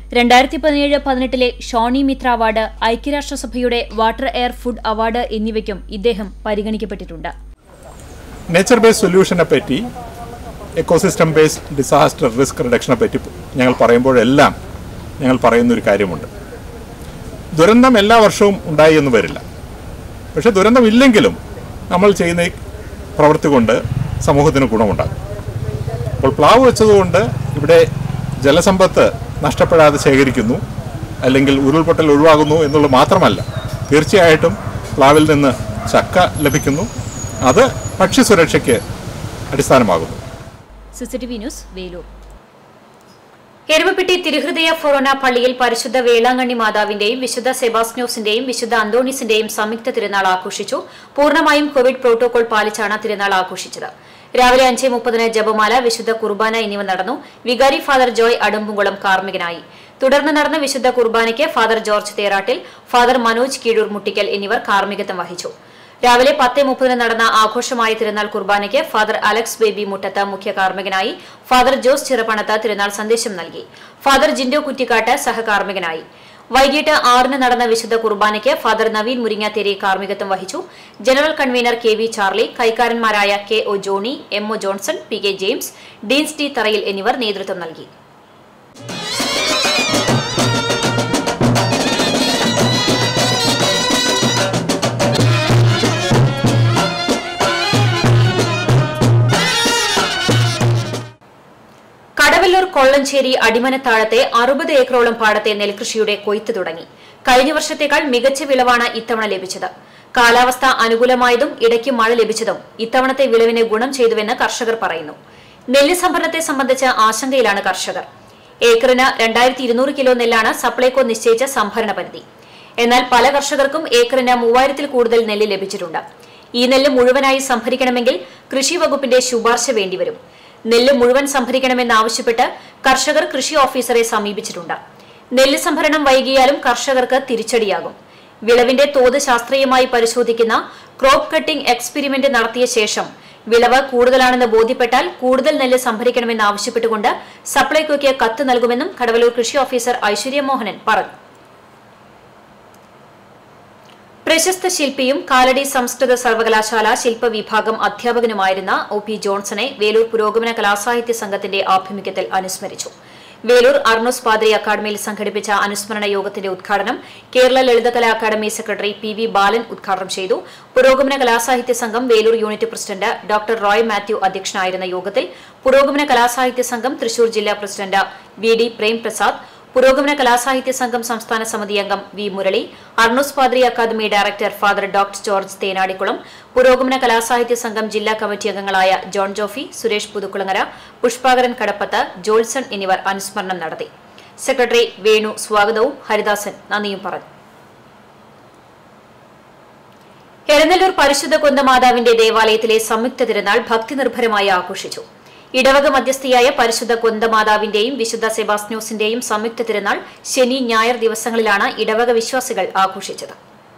2017-18 ഷോണി മിത്ര അവാർഡ്, ഐക്യരാഷ്ട്രസഭയുടെ വാട്ടർ എയർ ഫുഡ് അവാർഡ് എന്നിവയ്ക്കും ഇദ്ദേഹം പരിഗണിക്കപ്പെട്ടിട്ടുണ്ട്. നേച്ചർ ബേസ്ഡ് സൊല്യൂഷനെ പറ്റി, എക്കോസിസ്റ്റം ബേസ്ഡ് ഡിസാസ്റ്റർ റിസ്ക് റിഡക്ഷനെ പറ്റി ഞങ്ങൾ പറയുമ്പോഴെല്ലാം ഞങ്ങൾ പറയുന്നൊരു കാര്യമുണ്ട്. ദുരന്തം എല്ലാ വർഷവും ഉണ്ടായി എന്ന് വരില്ല. പക്ഷെ ദുരന്തമില്ലെങ്കിലും നമ്മൾ ചെയ്യുന്ന ഈ പ്രവൃത്തി കൊണ്ട് സമൂഹത്തിന് ഗുണമുണ്ടാകും. അപ്പോൾ പ്ലാവ് വെച്ചതുകൊണ്ട് ഇവിടെ ജലസമ്പത്ത് നഷ്ടപ്പെടാതെ ശേഖരിക്കുന്നു, അല്ലെങ്കിൽ ഉരുൾപൊട്ടൽ ഒഴിവാകുന്നു എന്നുള്ളത് മാത്രമല്ല, തീർച്ചയായിട്ടും പ്ലാവിൽ നിന്ന് ചക്ക ലഭിക്കുന്നു. അത് ഭക്ഷ്യസുരക്ഷയ്ക്ക് അടിസ്ഥാനമാകുന്നു. CCTV news, Velur. എരുമപ്പെട്ടി തിരുഹൃദയ ഫൊറോന പള്ളിയിൽ പരിശുദ്ധ വേളാങ്കണ്ണി മാതാവിന്റെയും വിശുദ്ധ സെബാസ്നോസിന്റെയും വിശുദ്ധ അന്തോണീസിന്റെയും സംയുക്ത തിരുനാൾ ആഘോഷിച്ചു. പൂർണ്ണമായും കോവിഡ് പ്രോട്ടോകോൾ പാലിച്ചാണ് തിരുനാൾ ആഘോഷിച്ചത്. രാവിലെ 5:30 ജപമാല, വിശുദ്ധ കുർബാന എന്നിവ നടന്നു. വികാരി ഫാദർ ജോയ് അടമ്പുംകുളം കാർമ്മികനായി. തുടർന്ന് നടന്ന വിശുദ്ധ കുർബാനയ്ക്ക് ഫാദർ ജോർജ് തേറാട്ടിൽ, ഫാദർ മനോജ് കീഴൂർ മുട്ടിക്കൽ എന്നിവർ കാർമ്മികത്വം വഹിച്ചു. രാവിലെ 10:30 നടന്ന ആഘോഷമായ തിരുനാൾ കുർബാനയ്ക്ക് ഫാദർ അലക്സ് ബേബി മുട്ടത്ത് മുഖ്യ കാർമ്മികനായി. ഫാദർ ജോസ് ചിറപ്പണത്ത് തിരുനാൾ സന്ദേശം നൽകി. ഫാദർ ജിൻഡോ കുറ്റിക്കാട്ട് സഹകാർമ്മികനായി. വൈകിട്ട് 6-ന് നടന്ന വിശുദ്ധ കുർബാനയ്ക്ക് ഫാദർ നവീൻ മുരിങ്ങാത്തേരി കാർമ്മികത്വം വഹിച്ചു. ജനറൽ കൺവീനർ KV ചാർലി, കൈക്കാരന്മാരായ KO Johny, MO Johnson, PK James, Deens T Tharayil എന്നിവർ നേതൃത്വം നൽകി. കടവല്ലൂർ കൊള്ളഞ്ചേരി അടിമനത്താഴത്തെ 60 ഏക്കറോളം പാടത്തെ നെൽകൃഷിയുടെ കൊയ്ത്ത് തുടങ്ങി. കഴിഞ്ഞ വർഷത്തേക്കാൾ മികച്ച വിളവാണ് ഇത്തവണ ലഭിച്ചത്. കാലാവസ്ഥ അനുകൂലമായതും ഇടയ്ക്ക് മഴ ലഭിച്ചതും ഇത്തവണത്തെ വിളവിന് ഗുണം ചെയ്തുവെന്ന് കർഷകർ പറയുന്നു. നെല്ല് സംഭരണത്തെ സംബന്ധിച്ച് ആശങ്കയിലാണ് കർഷകർ. ഏക്കറിന് 2200 കിലോ നെല്ലാണ് സപ്ലൈകോ നിശ്ചയിച്ച സംഭരണ പരിധി. എന്നാൽ പല കർഷകർക്കും ഏക്കറിന് 3000-ൽ കൂടുതൽ നെല്ല് ലഭിച്ചിട്ടുണ്ട്. ഈ നെല്ല് മുഴുവനായി സംഭരിക്കണമെങ്കിൽ കൃഷി വകുപ്പിന്റെ ശുപാർശ വേണ്ടിവരും. നെല്ല് മുഴുവൻ സംഭരിക്കണമെന്നാവശ്യപ്പെട്ട് കർഷകർ കൃഷി ഓഫീസറെ സമീപിച്ചിട്ടുണ്ട്. നെല്ല് സംഭരണം വൈകിയാലും കർഷകർക്ക് തിരിച്ചടിയാകും. വിളവിന്റെ തോത് ശാസ്ത്രീയമായി പരിശോധിക്കുന്ന ക്രോപ്പ് കട്ടിംഗ് എക്സ്പെരിമെന്റ് നടത്തിയ ശേഷം വിളവ് കൂടുതലാണെന്ന് ബോധ്യപ്പെട്ടാൽ കൂടുതൽ നെല്ല് സംഭരിക്കണമെന്നാവശ്യപ്പെട്ടുകൊണ്ട് സപ്ലൈകോയ്ക്ക് കത്ത് നൽകുമെന്നും കടവല്ലൂർ കൃഷി ഓഫീസർ ഐശ്വര്യ മോഹനൻ പറഞ്ഞു. പ്രശസ്ത ശില്പിയും കാലടി സംസ്കൃത സർവകലാശാല ശില്പവിഭാഗം അധ്യാപകനുമായിരുന്ന ഒ.പി. ജോൺസണെ വേലൂർ പുരോഗമന കലാസാഹിത്യ സംഘത്തിന്റെ ആഭിമുഖ്യത്തിൽ അനുസ്മരിച്ചു. വേലൂർ അർണോസ് പാദ്രി അക്കാദമിയിൽ സംഘടിപ്പിച്ച അനുസ്മരണ യോഗത്തിന്റെ ഉദ്ഘാടനം Kerala Lalithakala academy secretary PV. Balan ഉദ്ഘാടനം ചെയ്തു. പുരോഗമന കലാസാഹിത്യ സംഘം Velur unit president doctor Roy Mathew അധ്യക്ഷനായിരുന്ന യോഗത്തിൽ പുരോഗമന കലാസാഹിത്യ സംഘം തൃശൂർ ജില്ലാ പ്രസിഡന്റ് വി.ഡി. പ്രേംപ്രസാദ്, പുരോഗമന കലാസാഹിത്യ സംഘം സംസ്ഥാന സമിതി അംഗം V. Murali, Arnos Padri academy director father doctor George Thenadikulam, പുരോഗമന കലാസാഹിത്യ സംഘം ജില്ലാ കമ്മിറ്റി അംഗങ്ങളായ ജോൺ ജോഫി, സുരേഷ് പുതുക്കുളങ്ങര, പുഷ്പാകരൻ കടപ്പത്ത്, ജോൾസൺ എന്നിവർ അനുസ്മരണം നടത്തി. സെക്രട്ടറി വേണു സ്വാഗതവും ഹരിദാസൻ നന്ദിയും പറഞ്ഞു. എരനല്ലൂർ പരിശുദ്ധ കൊന്തമാതാവിന്റെ ദേവാലയത്തിലെ സംയുക്ത തിരുനാൾ ഭക്തിനിർഭരമായി ആഘോഷിച്ചു. ഇടവക മധ്യസ്ഥയായ പരിശുദ്ധ കൊന്തമാതാവിന്റെയും വിശുദ്ധ സെബാസ്ത്യോസിന്റെയും സംയുക്ത തിരുനാൾ ശനി, ഞായർ ദിവസങ്ങളിലാണ് ഇടവക വിശ്വാസികൾ ആഘോഷിച്ചത്.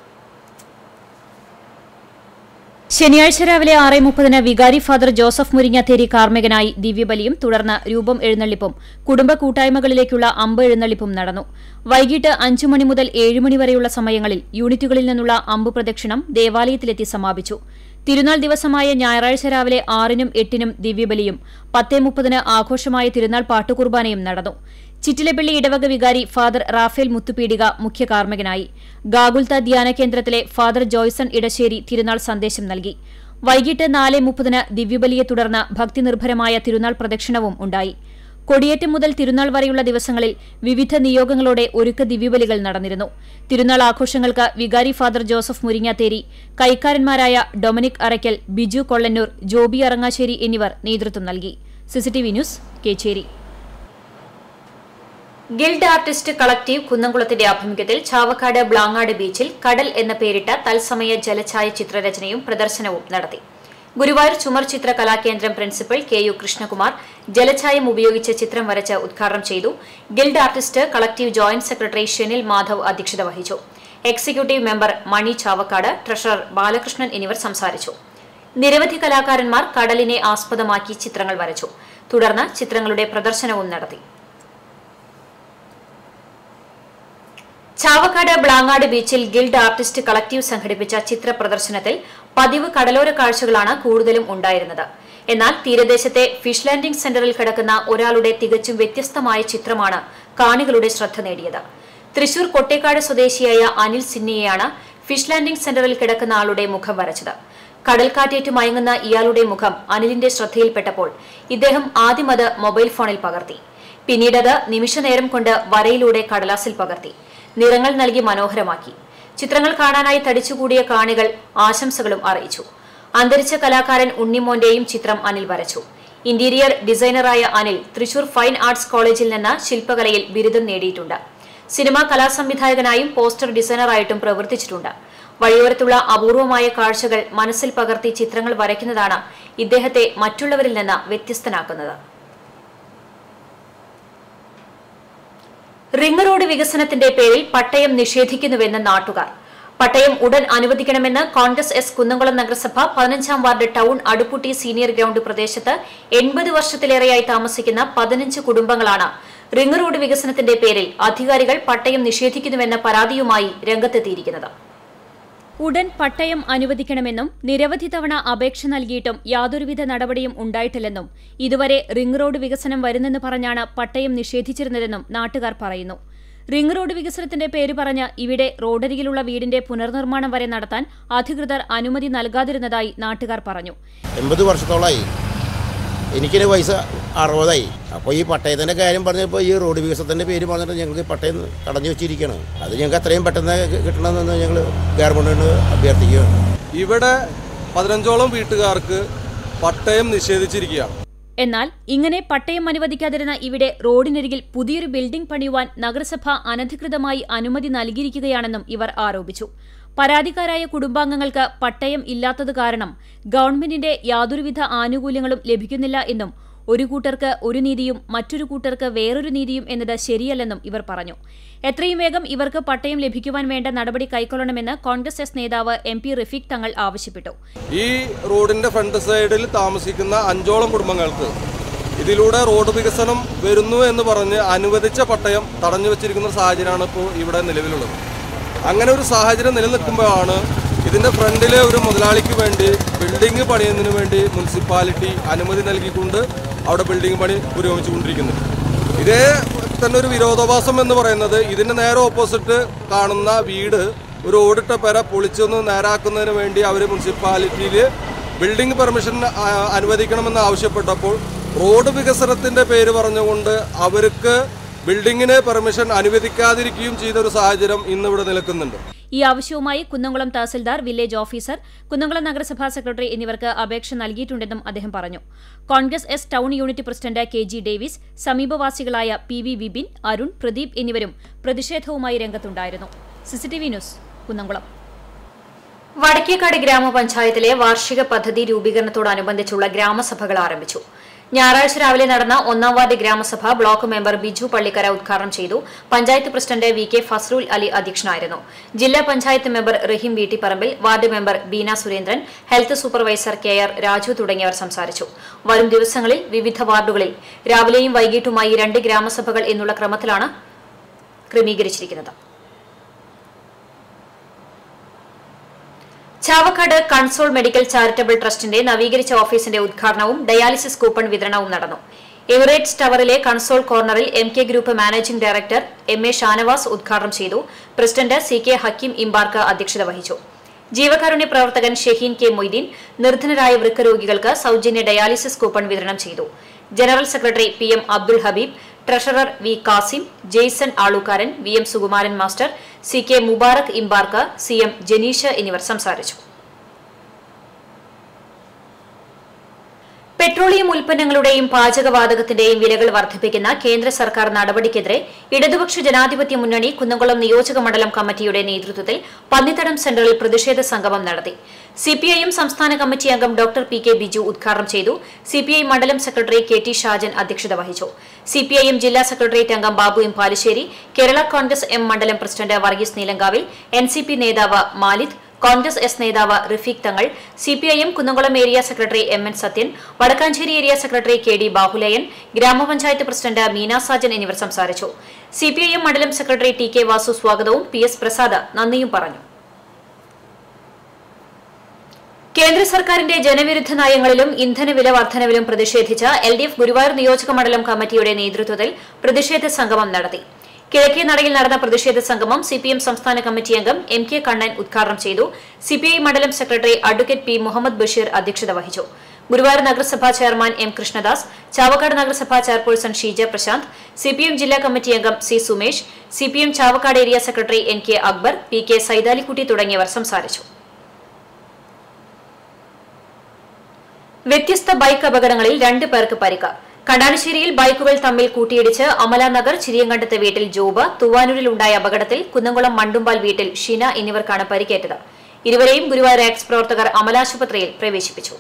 ശനിയാഴ്ച രാവിലെ 6:30 വികാരി ഫാദർ ജോസഫ് മുരിങ്ങാത്തേരി കാർമ്മികനായി ദിവ്യബലിയും തുടർന്ന് രൂപം എഴുന്നള്ളിപ്പും കുടുംബ കൂട്ടായ്മകളിലേക്കുള്ള അമ്പ് എഴുന്നള്ളിപ്പും നടന്നു. വൈകിട്ട് 5 മണി മുതൽ 7 മണി വരെയുള്ള സമയങ്ങളിൽ യൂണിറ്റുകളിൽ നിന്നുള്ള അമ്പ് പ്രദക്ഷിണം ദേവാലയത്തിലെത്തി സമാപിച്ചു. തിരുനാൾ ദിവസമായ ഞായറാഴ്ച രാവിലെ 6-നും 8-നും ദിവ്യബലിയും 10:30 ആഘോഷമായ തിരുനാൾ പാട്ടുകുർബാനയും നടന്നു. ചിറ്റിലപ്പള്ളി ഇടവക വികാരി ഫാദർ റാഫേൽ മുത്തുപീടിക മുഖ്യ കാർമ്മികനായി. ഗാഗുൽത്ത ധ്യാന കേന്ദ്രത്തിലെ ഫാദർ ജോയ്സൺ ഇടശ്ശേരി തിരുനാൾ സന്ദേശം നൽകി. വൈകിട്ട് 4:30 ദിവ്യബലിയെ തുടർന്ന് ഭക്തിനിർഭരമായ തിരുനാൾ പ്രദക്ഷിണവും ഉണ്ടായി. കൊടിയേറ്റം മുതൽ തിരുനാൾ വരെയുള്ള ദിവസങ്ങളിൽ വിവിധ നിയോഗങ്ങളോടെ ഒരുക്ക ദിവ്യബലികൾ നടന്നിരുന്നു. തിരുനാൾ ആഘോഷങ്ങൾക്ക് വികാരി ഫാദർ ജോസഫ് മുരിങ്ങാത്തേരി, കൈക്കാരന്മാരായ ഡൊമിനിക് അറയ്ക്കൽ, ബിജു കൊള്ളന്നൂർ, ജോബി അറങ്ങാശ്ശേരി എന്നിവർ നേതൃത്വം നൽകി. CCTV news, Kechery. Guild artist collective കുന്നംകുളത്തിന്റെ ആഭിമുഖ്യത്തിൽ ചാവക്കാട് ബ്ലാങ്ങാട് ബീച്ചിൽ കടൽ എന്ന പേരിട്ട തത്സമയ ജലഛായ ചിത്രരചനയും പ്രദർശനവും നടത്തി. ഗുരുവായൂർ ചുമർ ചിത്ര കലാകേന്ദ്രം പ്രിൻസിപ്പൽ കെ.യു. കൃഷ്ണകുമാർ ജലഛായം ഉപയോഗിച്ച് ചിത്രം വരച്ച് ഉദ്ഘാടനം ചെയ്തു. Guild artist collective joint secretary Shenil Madhav അധ്യക്ഷത വഹിച്ചു. Executive member Mani Chavakkad, treasurer Balakrishnan എന്നിവർ സംസാരിച്ചു. നിരവധി കലാകാരന്മാർ കടലിനെ ആസ്പദമാക്കി ചിത്രങ്ങൾ വരച്ചു. തുടർന്ന് ചിത്രങ്ങളുടെ പ്രദർശനവും നടത്തി. ചാവക്കാട് ബ്ലാങ്ങാട് ബീച്ചിൽ ഗിൽഡ് ആർട്ടിസ്റ്റ് കളക്ടീവ് സംഘടിപ്പിച്ച ചിത്ര പ്രദർശനത്തിൽ പതിവ് കടലോര കാഴ്ചകളാണ് കൂടുതലും ഉണ്ടായിരുന്നത്. എന്നാൽ തീരദേശത്തെ ഫിഷ് ലാൻഡിംഗ് സെന്ററിൽ കിടക്കുന്ന ഒരാളുടെ തികച്ചും വ്യത്യസ്തമായ ചിത്രമാണ് കാണികളുടെ ശ്രദ്ധ നേടിയത്. തൃശൂർ കൊട്ടേക്കാട് സ്വദേശിയായ അനിൽ സിന്നിയെയാണ് ഫിഷ് ലാൻഡിംഗ് സെന്ററിൽ കിടക്കുന്ന ആളുടെ മുഖം വരച്ചത്. കടൽക്കാറ്റേറ്റ് മയങ്ങുന്ന ഇയാളുടെ മുഖം അനിലിന്റെ ശ്രദ്ധയിൽപ്പെട്ടപ്പോൾ ഇദ്ദേഹം ആദ്യം അത് മൊബൈൽ ഫോണിൽ പകർത്തി. പിന്നീടത് നിമിഷനേരം കൊണ്ട് വരയിലൂടെ കടലാസിൽ പകർത്തി നിറങ്ങൾ നൽകി മനോഹരമാക്കി. ചിത്രങ്ങൾ കാണാനായി തടിച്ചുകൂടിയ കാണികൾ ആശംസകളും അറിയിച്ചു. അന്തരിച്ച കലാകാരൻ ഉണ്ണിമോന്റെയും ചിത്രം അനിൽ വരച്ചു. ഇന്റീരിയർ ഡിസൈനറായ അനിൽ തൃശൂർ ഫൈൻ ആർട്സ് കോളേജിൽ നിന്ന് ശില്പകലയിൽ ബിരുദം നേടിയിട്ടുണ്ട്. സിനിമാ കലാസംവിധായകനായും പോസ്റ്റർ ഡിസൈനറായിട്ടും പ്രവർത്തിച്ചിട്ടുണ്ട്. വഴിയോരത്തുള്ള അപൂർവമായ കാഴ്ചകൾ മനസ്സിൽ പകർത്തി ചിത്രങ്ങൾ വരയ്ക്കുന്നതാണ് ഇദ്ദേഹത്തെ മറ്റുള്ളവരിൽ നിന്ന് വ്യത്യസ്തനാക്കുന്നത്. റിംഗ് റോഡ് വികസനത്തിന്റെ പേരിൽ പട്ടയം നിഷേധിക്കുന്നുവെന്ന് നാട്ടുകാർ. പട്ടയം ഉടൻ അനുവദിക്കണമെന്ന് കോൺഗ്രസ് എസ് കുന്നംകുളം നഗരസഭ 15-ാം ward town Aduppootty senior ground പ്രദേശത്ത് 80 വർഷത്തിലേറെയായി താമസിക്കുന്ന 15 കുടുംബങ്ങളാണ് റിംഗ് റോഡ് വികസനത്തിന്റെ പേരിൽ അധികാരികൾ പട്ടയം നിഷേധിക്കുന്നുവെന്ന പരാതിയുമായി രംഗത്തെത്തിയിരിക്കുന്നത്. ഉടൻ പട്ടയം അനുവദിക്കണമെന്നും നിരവധി തവണ അപേക്ഷ നൽകിയിട്ടും യാതൊരുവിധ നടപടിയും ഉണ്ടായിട്ടില്ലെന്നും ഇതുവരെ റിംഗ് റോഡ് വികസനം വരുന്നെന്ന് പറഞ്ഞാണ് പട്ടയം നിഷേധിച്ചിരുന്നതെന്നും നാട്ടുകാർ പറയുന്നു. റിംഗ് റോഡ് വികസനത്തിന്റെ പേര് പറഞ്ഞ് ഇവിടെ റോഡരികിലുള്ള വീടിന്റെ പുനർനിർമ്മാണം വരെ നടത്താൻ അധികൃതർ അനുമതി നൽകാതിരുന്നതായി നാട്ടുകാർ പറഞ്ഞു. 80 വർഷത്തോളമായി, എനിക്കൊരു വയസ്സ് 60ആയി. അപ്പോൾ ഈ പട്ടയത്തിൻ്റെ കാര്യം പറഞ്ഞപ്പോൾ ഈ റോഡ് വികസനത്തിൻ്റെ പേര് പറഞ്ഞിട്ട് ഞങ്ങൾക്ക് പട്ടയം തടഞ്ഞു വെച്ചിരിക്കുകയാണ്. അത് ഞങ്ങൾക്ക് അത്രയും പെട്ടെന്ന് കിട്ടണമെന്ന് ഞങ്ങൾ ഗവൺമെന്റിനോട് അഭ്യർത്ഥിക്കുകയാണ്. ഇവിടെ 15ഓളം വീട്ടുകാർക്ക് പട്ടയം നിഷേധിച്ചിരിക്കുകയാണ്. എന്നാൽ ഇങ്ങനെ പട്ടയം അനുവദിക്കാതിരുന്ന ഇവിടെ റോഡിനരികിൽ പുതിയൊരു ബിൽഡിംഗ് പണിയുവാൻ നഗരസഭ അനധികൃതമായി അനുമതി നൽകിയിരിക്കുകയാണെന്നും ഇവർ ആരോപിച്ചു. പരാതിക്കാരായ കുടുംബാംഗങ്ങൾക്ക് പട്ടയം ഇല്ലാത്തത് കാരണം ഗവൺമെന്റിന്റെ യാതൊരുവിധ ആനുകൂല്യങ്ങളും ലഭിക്കുന്നില്ല എന്നും ഒരു കൂട്ടർക്ക് ഒരു നീതിയും മറ്റൊരു കൂട്ടർക്ക് വേറൊരു നീതിയും എന്നത് ശരിയല്ലെന്നും ഇവർ പറഞ്ഞു. എത്രയും വേഗം ഇവർക്ക് പട്ടയം ലഭിക്കുവാൻ വേണ്ട നടപടി കൈക്കൊള്ളണമെന്ന് കോൺഗ്രസ് എസ് നേതാവ് MP റഫീഖ് തങ്ങൾ ആവശ്യപ്പെട്ടു. ഈ റോഡിന്റെ ഫ്രണ്ട് സൈഡിൽ താമസിക്കുന്ന 5ഓളം കുടുംബങ്ങൾക്ക് ഇതിലൂടെ റോഡ് വികസനം വരുന്നു എന്ന് പറഞ്ഞ് അനുവദിച്ച പട്ടയം തടഞ്ഞു വെച്ചിരിക്കുന്ന സാഹചര്യമാണ് ഇപ്പോൾ ഇവിടെ നിലവിലുള്ളത്. അങ്ങനെ ഒരു സാഹചര്യം നിലനിൽക്കുമ്പോഴാണ് ഇതിൻ്റെ ഫ്രണ്ടിലെ ഒരു മുതലാളിക്ക് വേണ്ടി ബിൽഡിംഗ് പണിയുന്നതിന് വേണ്ടി മുനിസിപ്പാലിറ്റി അനുമതി നൽകിക്കൊണ്ട് അവിടെ ബിൽഡിംഗ് പണി പുരോഗമിച്ചുകൊണ്ടിരിക്കുന്നത്. ഇതേ തന്നെ ഒരു വിരോധാഭാസം എന്ന് പറയുന്നത് ഇതിന് നേരെ ഓപ്പോസിറ്റ് കാണുന്ന വീട് ഒരു ഓടിട്ട പെര പൊളിച്ചൊന്ന് നേരാക്കുന്നതിന് വേണ്ടി അവർ മുനിസിപ്പാലിറ്റിയിൽ ബിൽഡിംഗ് പെർമിഷൻ അനുവദിക്കണമെന്ന് ആവശ്യപ്പെട്ടപ്പോൾ റോഡ് വികസനത്തിൻ്റെ പേര് പറഞ്ഞുകൊണ്ട് അവർക്ക് ബിൽഡിങ്ങിന് പെർമിഷൻ അനുവദിക്കാതിരിക്കുകയും ചെയ്ത ഒരു സാഹചര്യം ഇന്നിവിടെ നിൽക്കുന്നുണ്ട്. ഈ ആവശ്യവുമായി കുന്നംകുളം തഹസിൽദാർ, വില്ലേജ് ഓഫീസർ, കുന്നംകുളം നഗരസഭാ സെക്രട്ടറി എന്നിവർക്ക് അപേക്ഷ നൽകിയിട്ടുണ്ടെന്നും അദ്ദേഹം പറഞ്ഞു. Congress S town unit president KG Davis, സമീപവാസികളായ PV വിപിൻ, അരുൺ, പ്രദീപ് എന്നിവരും പ്രതിഷേധവുമായി രംഗത്തുണ്ടായിരുന്നു. CCTV news, Kunnamkulam. വടക്കേക്കാട് ഗ്രാമപഞ്ചായത്തിലെ വാർഷിക പദ്ധതി രൂപീകരണത്തോടനുബന്ധിച്ചുള്ള ഗ്രാമസഭകൾ ആരംഭിച്ചു. ഞായറാഴ്ച രാവിലെ നടന്ന 1-ാം വാർഡ് ഗ്രാമസഭ ബ്ലോക്ക് മെമ്പർ ബിജു പള്ളിക്കര ഉദ്ഘാടനം ചെയ്തു. പഞ്ചായത്ത് പ്രസിഡന്റ് VK ഫസ്രുൽ അലി അധ്യക്ഷനായിരുന്നു. ജില്ലാ panchayat member Raheem Veettipparambil, ward member Beena Surendran, health supervisor KR Raju തുടങ്ങിയവർ സംസാരിച്ചു. വരും ദിവസങ്ങളിൽ വിവിധ വാർഡുകളിൽ രാവിലെയും വൈകിട്ടുമായി 2 ഗ്രാമസഭകൾ എന്നുള്ള ക്രമത്തിലാണ് ക്രമീകരിച്ചിരിക്കുന്നത്. ചാവക്കാട് കൺസോൾ മെഡിക്കൽ ചാരിറ്റബിൾ ട്രസ്റ്റിന്റെ നവീകരിച്ച ഓഫീസിന്റെ ഉദ്ഘാടനവും ഡയാലിസിസ് കൂപ്പൺ വിതരണവും നടന്നു. എമിറേറ്റ്സ് ടവറിലെ console corner MK group managing director MA Shanavas ഉദ്ഘാടനം ചെയ്തു. പ്രസിഡന്റ് CK ഹക്കീം ഇംബാർക്ക് അധ്യക്ഷത വഹിച്ചു. ജീവകാരുണ്യ പ്രവർത്തകൻ ഷഹീൻ K മൊയ്തീൻ നിർധനരായ വൃക്കരോഗികൾക്ക് സൌജന്യ ഡയാലിസിസ് കൂപ്പൺ വിതരണം ചെയ്തു. General secretary PM Abdul Habeeb, treasurer V Kasim, Jaison Alookkaran, VM Sukumaran master, CK Mubarak Embark, CM Janeesh എന്നിവർ സംസാരിച്ചു. പെട്രോളിയം ഉൽപ്പന്നങ്ങളുടെയും പാചകവാതകത്തിന്റെയും വിലകൾ വർദ്ധിപ്പിക്കുന്ന കേന്ദ്ര സർക്കാർ നടപടിക്കെതിരെ ഇടതുപക്ഷ ജനാധിപത്യ മുന്നണി കുന്നംകുളം നിയോജക മണ്ഡലം കമ്മിറ്റിയുടെ നേതൃത്വത്തിൽ പന്നിത്തടം സെന്ററിൽ പ്രതിഷേധ സംഗമം നടത്തി. CPIM സംസ്ഥാന കമ്മിറ്റി അംഗം ഡോക്ടർ PK ബിജു ഉദ്ഘാടനം ചെയ്തു. CPI മണ്ഡലം സെക്രട്ടറി KT ഷാജൻ അധ്യക്ഷത വഹിച്ചു. CPIM ജില്ലാ സെക്രട്ടേറിയറ്റ് അംഗം ബാബു M പാലിശ്ശേരി, കേരള കോൺഗ്രസ് M മണ്ഡലം പ്രസിഡന്റ് വർഗീസ് നീലങ്കാവിൽ, NCP നേതാവ് മാലിദ്, കോൺഗ്രസ് എസ് നേതാവ് Rafeeq Thangal, CPIM Kunnamkulam area secretary MN Sathyan, Vadakkanchery area secretary KD Bahulayan, ഗ്രാമപഞ്ചായത്ത് പ്രസിഡന്റ് മീന സാജൻ എന്നിവർ സംസാരിച്ചു. CPIM മണ്ഡലം സെക്രട്ടറി TK വാസു സ്വാഗതവും PS പ്രസാദ് നന്ദിയും പറഞ്ഞു. കേന്ദ്ര സർക്കാരിന്റെ ജനവിരുദ്ധ നയങ്ങളിലും ഇന്ധനവില വർധനവിലും പ്രതിഷേധിച്ച് LDF ഗുരുവായൂർ നിയോജക മണ്ഡലം കമ്മിറ്റിയുടെ നേതൃത്വത്തിൽ പ്രതിഷേധ സംഗമം നടത്തി. കിഴക്കേ നടയിൽ നടന്ന പ്രതിഷേധ സംഗമം CPM സംസ്ഥാന കമ്മിറ്റി അംഗം MK കണ്ണൻ ഉദ്ഘാടനം ചെയ്തു. CPI മണ്ഡലം secretary advocate P Muhammad Basheer അധ്യക്ഷത വഹിച്ചു. ഗുരുവായൂർ നഗരസഭാ ചെയർമാൻ M കൃഷ്ണദാസ്, ചാവക്കാട് നഗരസഭാ ചെയർപേഴ്സൺ ഷീജ പ്രശാന്ത്, CPM ജില്ലാ കമ്മിറ്റി അംഗം C Sumesh, CPM Chavakkad area secretary NK Akbar, PK Saithalikutty തുടങ്ങിയവർ സംസാരിച്ചു. വ്യത്യസ്ത ബൈക്ക് അപകടങ്ങളിൽ 2 പേർക്ക് പരിക്ക്. കണ്ടാനശ്ശേരിയിൽ ബൈക്കുകൾ തമ്മിൽ കൂട്ടിയിടിച്ച് അമലാനഗർ ചിരിയങ്കണ്ടത്തെ വീട്ടിൽ ജോബ്, തൂവാനൂരിൽ ഉണ്ടായ അപകടത്തിൽ കുന്നംകുളം മണ്ടുമ്പാൽ വീട്ടിൽ ഷീന എന്നിവർക്കാണ് പരിക്കേറ്റത്. ഇരുവരെയും ഗുരുവായൂർ ആക്സ് പ്രവർത്തകർ അമലാശുപത്രിയിൽ പ്രവേശിപ്പിച്ചു.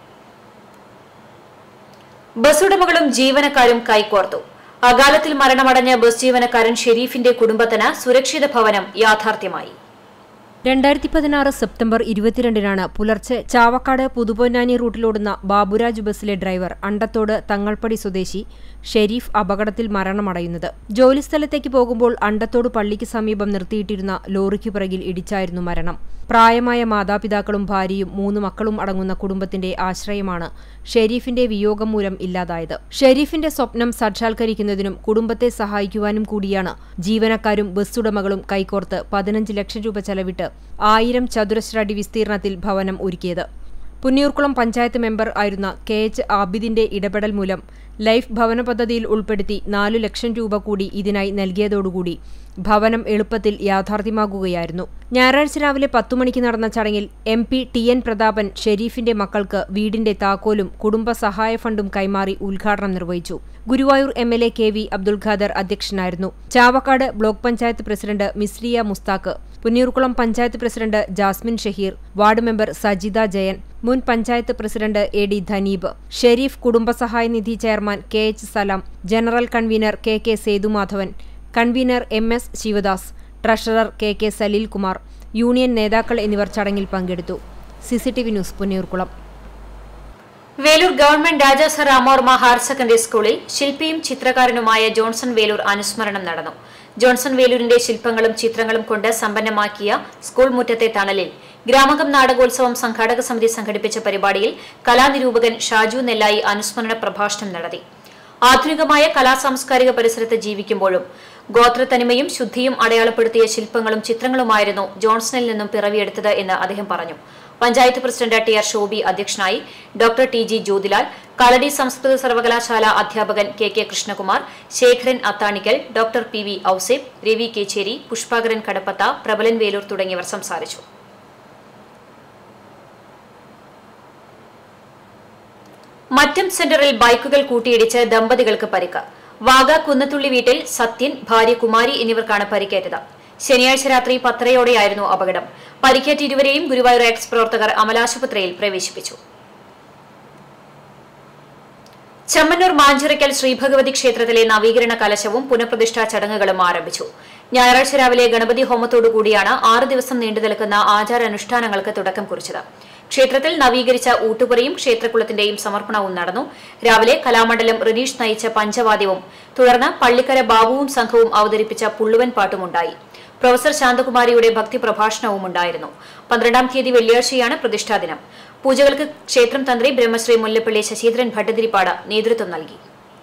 ബസ് ഉടമകളും ജീവനക്കാരും കൈകോർത്തു. അകാലത്തിൽ മരണമടഞ്ഞ ബസ് ജീവനക്കാരൻ ഷെരീഫിന്റെ കുടുംബത്തിന് സുരക്ഷിത ഭവനം യാഥാർത്ഥ്യമായി. 2016 സെപ്റ്റംബർ 22-നാണ് പുലർച്ചെ ചാവക്കാട് പുതുപൊന്നാനി റൂട്ടിലോടുന്ന ബാബുരാജ് ബസ്സിലെ ഡ്രൈവർ അണ്ടത്തോട് തങ്ങൾപ്പടി സ്വദേശി ഷെരീഫ് അപകടത്തിൽ മരണമടയുന്നത്. ജോലിസ്ഥലത്തേക്ക് പോകുമ്പോൾ അണ്ടത്തോട് പള്ളിക്ക് സമീപം നിർത്തിയിട്ടിരുന്ന ലോറിക്ക് പിറകിൽ ഇടിച്ചായിരുന്നു മരണം. പ്രായമായ മാതാപിതാക്കളും ഭാര്യയും 3 മക്കളും അടങ്ങുന്ന കുടുംബത്തിന്റെ ആശ്രയമാണ് ഷെരീഫിന്റെ വിയോഗം മൂലം ഇല്ലാതായത്. ഷെരീഫിന്റെ സ്വപ്നം സാക്ഷാത്കരിക്കുന്നതിനും കുടുംബത്തെ സഹായിക്കുവാനും കൂടിയാണ് ജീവനക്കാരും ബസ് ഉടമകളും കൈകോർത്ത് 15 ലക്ഷം രൂപ ചെലവിട്ട് 1000 ചതുരശ്ര അടി വിസ്തീർണത്തിൽ ഭവനം ഒരുക്കിയത്. പുന്നിയൂർക്കുളം പഞ്ചായത്ത് മെമ്പർ ആയിരുന്ന KH ആബിദിന്റെ ഇടപെടൽ മൂലം ലൈഫ് ഭവന പദ്ധതിയിൽ ഉൾപ്പെടുത്തി 4 ലക്ഷം രൂപ കൂടി ഇതിനായി നൽകിയതോടുകൂടി ഭവനം എളുപ്പത്തിൽ യാഥാർത്ഥ്യമാകുകയായിരുന്നു. ഞായറാഴ്ച രാവിലെ 10 മണിക്ക് നടന്ന ചടങ്ങിൽ MP TN പ്രതാപൻ ഷെരീഫിന്റെ മക്കൾക്ക് വീടിന്റെ താക്കോലും കുടുംബ സഹായ ഫണ്ടും കൈമാറി ഉദ്ഘാടനം നിർവഹിച്ചു. ഗുരുവായൂർ MLA KV അബ്ദുൽ ഖാദർ അധ്യക്ഷനായിരുന്നു. Chavakkad block panchayat president Misriya Musthaq, Punnayurkulam panchayat president Jasmin Shaheer, ward member Sajitha Jayan, മുൻ പഞ്ചായത്ത് പ്രസിഡന്റ് AD ധനീബ്, ഷെരീഫ് കുടുംബസഹായ നിധി chairman KH Salam, general convener KK Sethumadhavan, convener MS Sivadas, treasurer KK Saleelkumar, union നേതാക്കൾ എന്നിവർ ചടങ്ങിൽ പങ്കെടുത്തു. CCTV news Punnayurkulam. Velur government Raja sir Ramavarma higher secondary സ്കൂളിൽ ശില്പിയും ചിത്രകാരനുമായ ജോൺസൺ വേലൂർ അനുസ്മരണം നടന്നു. ജോൺസൺ വേലൂരിന്റെ ശില്പങ്ങളും ചിത്രങ്ങളും കൊണ്ട് സമ്പന്നമാക്കിയ സ്കൂൾ മുറ്റത്തെ തണലിൽ ഗ്രാമകം നാടകോത്സവം സംഘാടക സമിതി സംഘടിപ്പിച്ച പരിപാടിയിൽ കലാനിരൂപകൻ ഷാജു നെല്ലായി അനുസ്മരണ പ്രഭാഷണം നടത്തി. ആധുനികമായ കലാസാംസ്കാരിക പരിസരത്ത് ജീവിക്കുമ്പോഴും ഗോത്രത്തനിമയും ശുദ്ധിയും അടയാളപ്പെടുത്തിയ ശില്പങ്ങളും ചിത്രങ്ങളുമായിരുന്നു ജോൺസണിൽ നിന്നും പിറവിയെടുത്തത് എന്ന് അദ്ദേഹം പറഞ്ഞു. പഞ്ചായത്ത് പ്രസിഡന്റ് TR ഷോബി അധ്യക്ഷനായി. ഡോക്ടർ TG ജ്യോതിലാൽ, കാലടി സംസ്കൃത സർവകലാശാല അധ്യാപകൻ KK Krishnakumar, Sekharan Athanikkal, doctor PV Ouseb, Ravi Kecheri, Pushpakaran Kadappatha, Prabalan Velur തുടങ്ങിയവർ സംസാരിച്ചു. മറ്റം സെന്ററിൽ ബൈക്കുകൾ കൂട്ടിയിടിച്ച് ദമ്പതികൾക്ക് പരിക്ക്. വാഗ കുന്നത്തുള്ളി വീട്ടിൽ സത്യൻ, ഭാര്യ കുമാരി എന്നിവർക്കാണ് പരിക്കേറ്റത്. ശനിയാഴ്ച രാത്രി 10:30 അപകടം. പരിക്കേറ്റ ഇരുവരെയും ഗുരുവായൂർ എക്സ് പ്രവർത്തകർ അമലാശുപത്രിയിൽ പ്രവേശിപ്പിച്ചു. ചമ്മന്നൂർ മാഞ്ചിറയ്ക്കൽ ശ്രീഭഗവതി ക്ഷേത്രത്തിലെ നവീകരണ കലശവും പുനഃപ്രതിഷ്ഠാ ചടങ്ങുകളും ആരംഭിച്ചു. ഞായറാഴ്ച രാവിലെ ഗണപതി ഹോമത്തോടുകൂടിയാണ് 6 ദിവസം നീണ്ടുനിൽക്കുന്ന ആചാരാനുഷ്ഠാനങ്ങൾക്ക് തുടക്കം കുറിച്ചത്. ക്ഷേത്രത്തിൽ നവീകരിച്ച ഊട്ടുപുരയും ക്ഷേത്രക്കുളത്തിന്റെയും സമർപ്പണവും നടന്നു. രാവിലെ കലാമണ്ഡലം റിനീഷ് നയിച്ച പഞ്ചവാദ്യവും തുടർന്ന് പള്ളിക്കര ബാബുവും സംഘവും അവതരിപ്പിച്ച പുള്ളുവൻ പാട്ടുമുണ്ടായി. പ്രൊഫസർ ശാന്തകുമാരിയുടെ ഭക്തി പ്രഭാഷണവും ഉണ്ടായിരുന്നു. 12-ാം തീയതി വെള്ളിയാഴ്ചയാണ് പ്രതിഷ്ഠാദിനം. പൂജകൾക്ക് ക്ഷേത്രം തന്ത്രി ബ്രഹ്മശ്രീ മുല്ലപ്പള്ളി ശശീന്ദ്രൻ ഭട്ടതിരിപ്പാട് നേതൃത്വം നൽകി.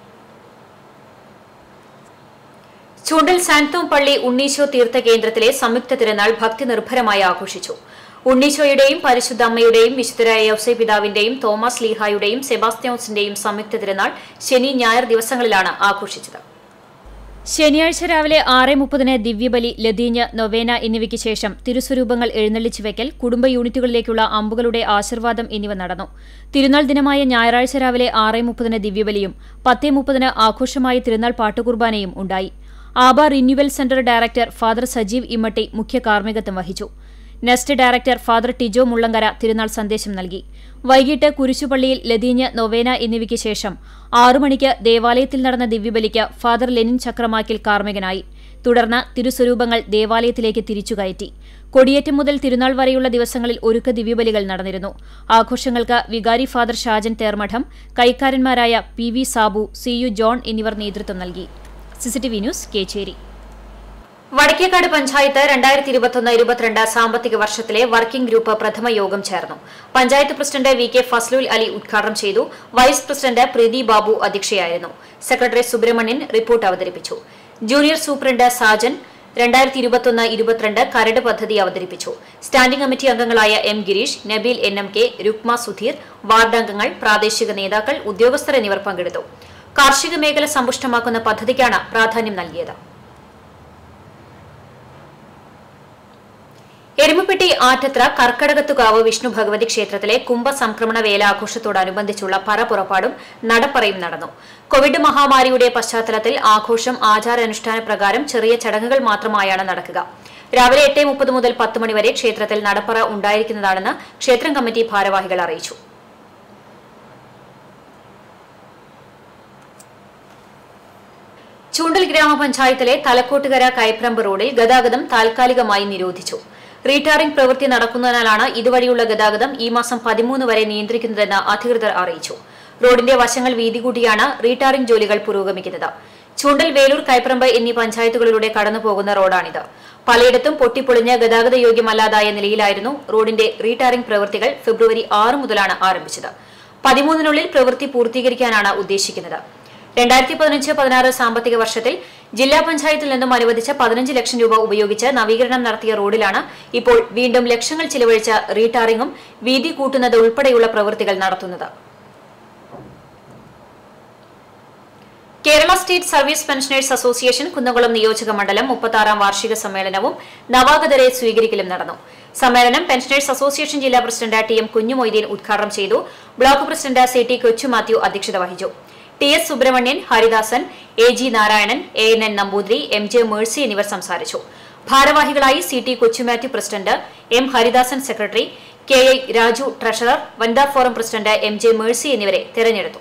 ചൂണ്ടൽ സാൻതോം പള്ളി ഉണ്ണീശോ തീർത്ഥ കേന്ദ്രത്തിലെ സംയുക്ത തിരുനാൾ ഭക്തി നിർഭരമായി ആഘോഷിച്ചു. ഉണ്ണീശോയുടെയും പരിശുദ്ധ അമ്മയുടെയും വിശുദ്ധരായ യൗസേ പിതാവിന്റെയും തോമസ് ലീഹായുടെയും സെബാസ്ത്യോസിന്റെയും സംയുക്ത തിരുനാൾ ശനി ഞായർ ദിവസങ്ങളിലാണ് ആഘോഷിച്ചത്. ശനിയാഴ്ച രാവിലെ 6:30 ദിവ്യബലി, ലതീഞ്ഞ്, നൊവേന എന്നിവയ്ക്ക് ശേഷം തിരുസ്വരൂപങ്ങൾ എഴുന്നള്ളിച്ചു വയ്ക്കൽ, കുടുംബ യൂണിറ്റുകളിലേക്കുള്ള അമ്പുകളുടെ ആശീർവാദം എന്നിവ നടന്നു. തിരുനാൾ ദിനമായ ഞായറാഴ്ച രാവിലെ 6:30 ദിവ്യബലിയും 10:30 ആഘോഷമായ തിരുനാൾ പാട്ടുകുർബാനയും ഉണ്ടായി. Abba renewal centre director father Sajeev Immatty മുഖ്യ കാർമ്മികത്വം വഹിച്ചു. Nest director father Tijo Mullankara തിരുനാൾ സന്ദേശം നൽകി. വൈകിട്ട് കുരിശുപള്ളിയിൽ ലതീഞ്ഞ്, നൊവേന എന്നിവയ്ക്ക് ശേഷം 6 മണിക്ക് ദേവാലയത്തിൽ നടന്ന ദിവ്യബലിക്ക് ഫാദർ ലെനിൻ ചക്രമാക്കിൽ കാർമ്മികനായി. തുടർന്ന് തിരുസ്വരൂപങ്ങൾ ദേവാലയത്തിലേക്ക് തിരിച്ചുകയറ്റി. കൊടിയേറ്റം മുതൽ തിരുനാൾ വരെയുള്ള ദിവസങ്ങളിൽ ഒരുക്ക ദിവ്യബലികൾ നടന്നിരുന്നു. ആഘോഷങ്ങൾക്ക് വികാരി ഫാദർ ഷാജൻ തേർമഠം, കൈക്കാരന്മാരായ PV സാബു, CU ജോൺ എന്നിവർ നേതൃത്വം നൽകി. CCTV news Kecheri. വടക്കേക്കാട് പഞ്ചായത്ത് 2021-22 സാമ്പത്തിക വർഷത്തിലെ വർക്കിംഗ് ഗ്രൂപ്പ് പ്രഥമ യോഗം ചേർന്നു. പഞ്ചായത്ത് പ്രസിഡന്റ് VK ഫസ്ലുൽ അലി ഉദ്ഘാടനം ചെയ്തു. വൈസ് പ്രസിഡന്റ് പ്രീതി ബാബു അധ്യക്ഷയായിരുന്നു. സെക്രട്ടറി സുബ്രഹ്മണ്യൻ റിപ്പോർട്ട് അവതരിപ്പിച്ചു. ജൂനിയർ സൂപ്രണ്ട് സാജൻ 2021-22 കരട് പദ്ധതി അവതരിപ്പിച്ചു. സ്റ്റാൻഡിംഗ് കമ്മിറ്റി അംഗങ്ങളായ M ഗിരീഷ്, നബീൽ NMK, രുക്മ സുധീർ, വാർഡംഗങ്ങൾ, പ്രാദേശിക നേതാക്കൾ, ഉദ്യോഗസ്ഥർ എന്നിവർ പങ്കെടുത്തു. കാർഷിക മേഖല സമ്പുഷ്ടമാക്കുന്ന പദ്ധതിക്കാണ് പ്രാധാന്യം നൽകിയത്. എരുമപ്പെട്ടി ആറ്റത്ര കർക്കടകത്തുകാവ് വിഷ്ണു ഭഗവതി ക്ഷേത്രത്തിലെ കുംഭസംക്രമണ വേലാഘോഷത്തോടനുബന്ധിച്ചുള്ള പറപുറപ്പാടും നടപ്പറയും നടന്നു. കോവിഡ് മഹാമാരിയുടെ പശ്ചാത്തലത്തിൽ ആഘോഷം ആചാരാനുഷ്ഠാന പ്രകാരം ചെറിയ ചടങ്ങുകൾ മാത്രമായാണ് നടക്കുക. രാവിലെ 8:30 മുതൽ 10 മണി വരെ ക്ഷേത്രത്തിൽ നടപ്പറ ഉണ്ടായിരിക്കുന്നതാണെന്ന് ക്ഷേത്രം കമ്മിറ്റി ഭാരവാഹികൾ അറിയിച്ചു. ചൂണ്ടൽ ഗ്രാമപഞ്ചായത്തിലെ തലക്കോട്ടുകര കൈപ്രമ്പ് റോഡിൽ ഗതാഗതം താൽക്കാലികമായി നിരോധിച്ചു. റീടാറിംഗ് പ്രവൃത്തി നടക്കുന്നതിനാലാണ് ഇതുവഴിയുള്ള ഗതാഗതം ഈ മാസം 13 വരെ നിയന്ത്രിക്കുന്നതെന്ന് അധികൃതർ അറിയിച്ചു. റോഡിന്റെ വശങ്ങൾ വീതി കൂട്ടിയാണ് റീടാറിംഗ് ജോലികൾ പുരോഗമിക്കുന്നത്. ചൂണ്ടൽ, വേലൂർ, കൈപ്രമ്പ് എന്നീ പഞ്ചായത്തുകളിലൂടെ കടന്നുപോകുന്ന റോഡാണിത്. പലയിടത്തും പൊട്ടിപ്പൊളിഞ്ഞ് ഗതാഗത യോഗ്യമല്ലാതായ നിലയിലായിരുന്നു റോഡിന്റെ റീടാറിംഗ് പ്രവൃത്തികൾ. ഫെബ്രുവരി 6 മുതലാണ് ആരംഭിച്ചത്. 13-നുള്ളിൽ പ്രവൃത്തി പൂർത്തീകരിക്കാനാണ് ഉദ്ദേശിക്കുന്നത്. 2015-16 സാമ്പത്തിക വർഷത്തിൽ ജില്ലാ പഞ്ചായത്തിൽ നിന്നും അനുവദിച്ച 15 ലക്ഷം രൂപ ഉപയോഗിച്ച് നവീകരണം നടത്തിയ റോഡിലാണ് ഇപ്പോൾ വീണ്ടും ലക്ഷങ്ങൾ ചിലവഴിച്ച റീടാറിംഗും വീതി കൂട്ടുന്നത് ഉൾപ്പെടെയുള്ള പ്രവൃത്തികൾ നടത്തുന്നത്. Kerala state service pensioners association Kunnamkulam നിയോജക മണ്ഡലം 36-ാം വാർഷിക സമ്മേളനവും നവാഗതരെ സ്വീകരിക്കലും നടന്നു. സമ്മേളനം പെൻഷനേഴ്സ് അസോസിയേഷൻ ജില്ലാ പ്രസിഡന്റ് TM കുഞ്ഞുമൊയ്തീൻ ഉദ്ഘാടനം ചെയ്തു. ബ്ലോക്ക് പ്രസിഡന്റ് CT കൊച്ചു മാത്യു അധ്യക്ഷത വഹിച്ചു. TS Subramanian, Haridasan, AG Narayanan, ANN Namboothiri, MJ Mercy എന്നിവർ സംസാരിച്ചു. ഭാരവാഹികളായി CT Kochumathew president, M Haridasan secretary, KI Raju treasurer, വനിതാ ഫോറം പ്രസിഡന്റ് MJ മേഴ്സി എന്നിവരെ തെരഞ്ഞെടുത്തു.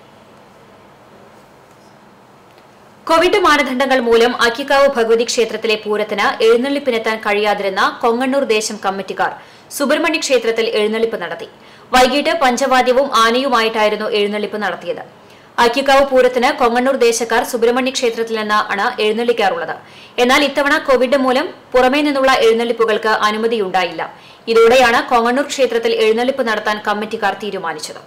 കോവിഡ് മാനദണ്ഡങ്ങൾ മൂലം അക്കിക്കാവ് ഭഗവതി ക്ഷേത്രത്തിലെ പൂരത്തിന് എഴുന്നള്ളിപ്പിനെത്താൻ കഴിയാതിരുന്ന കൊങ്ങണ്ണൂർ ദേശം കമ്മിറ്റിക്കാർ സുബ്രഹ്മണ്യ ക്ഷേത്രത്തിൽ എഴുന്നള്ളിപ്പ് നടത്തി. വൈകിട്ട് പഞ്ചവാദ്യവും ആനയുമായിട്ടായിരുന്നു എഴുന്നള്ളിപ്പ് നടത്തിയത്. അക്കിക്കാവ് പൂരത്തിന് കൊങ്ങണ്ണൂർ ദേശക്കാർ സുബ്രഹ്മണ്യ ക്ഷേത്രത്തിൽ നിന്നാണ് എഴുന്നള്ളിക്കാറുള്ളത്. എന്നാൽ ഇത്തവണ കോവിഡ് മൂലം പുറമേ നിന്നുള്ള എഴുന്നള്ളിപ്പുകൾക്ക് അനുമതിയുണ്ടായില്ല. ഇതോടെയാണ് കൊങ്ങണ്ണൂർ ക്ഷേത്രത്തിൽ എഴുന്നള്ളിപ്പ് നടത്താൻ കമ്മിറ്റിക്കാർ തീരുമാനിച്ചത്.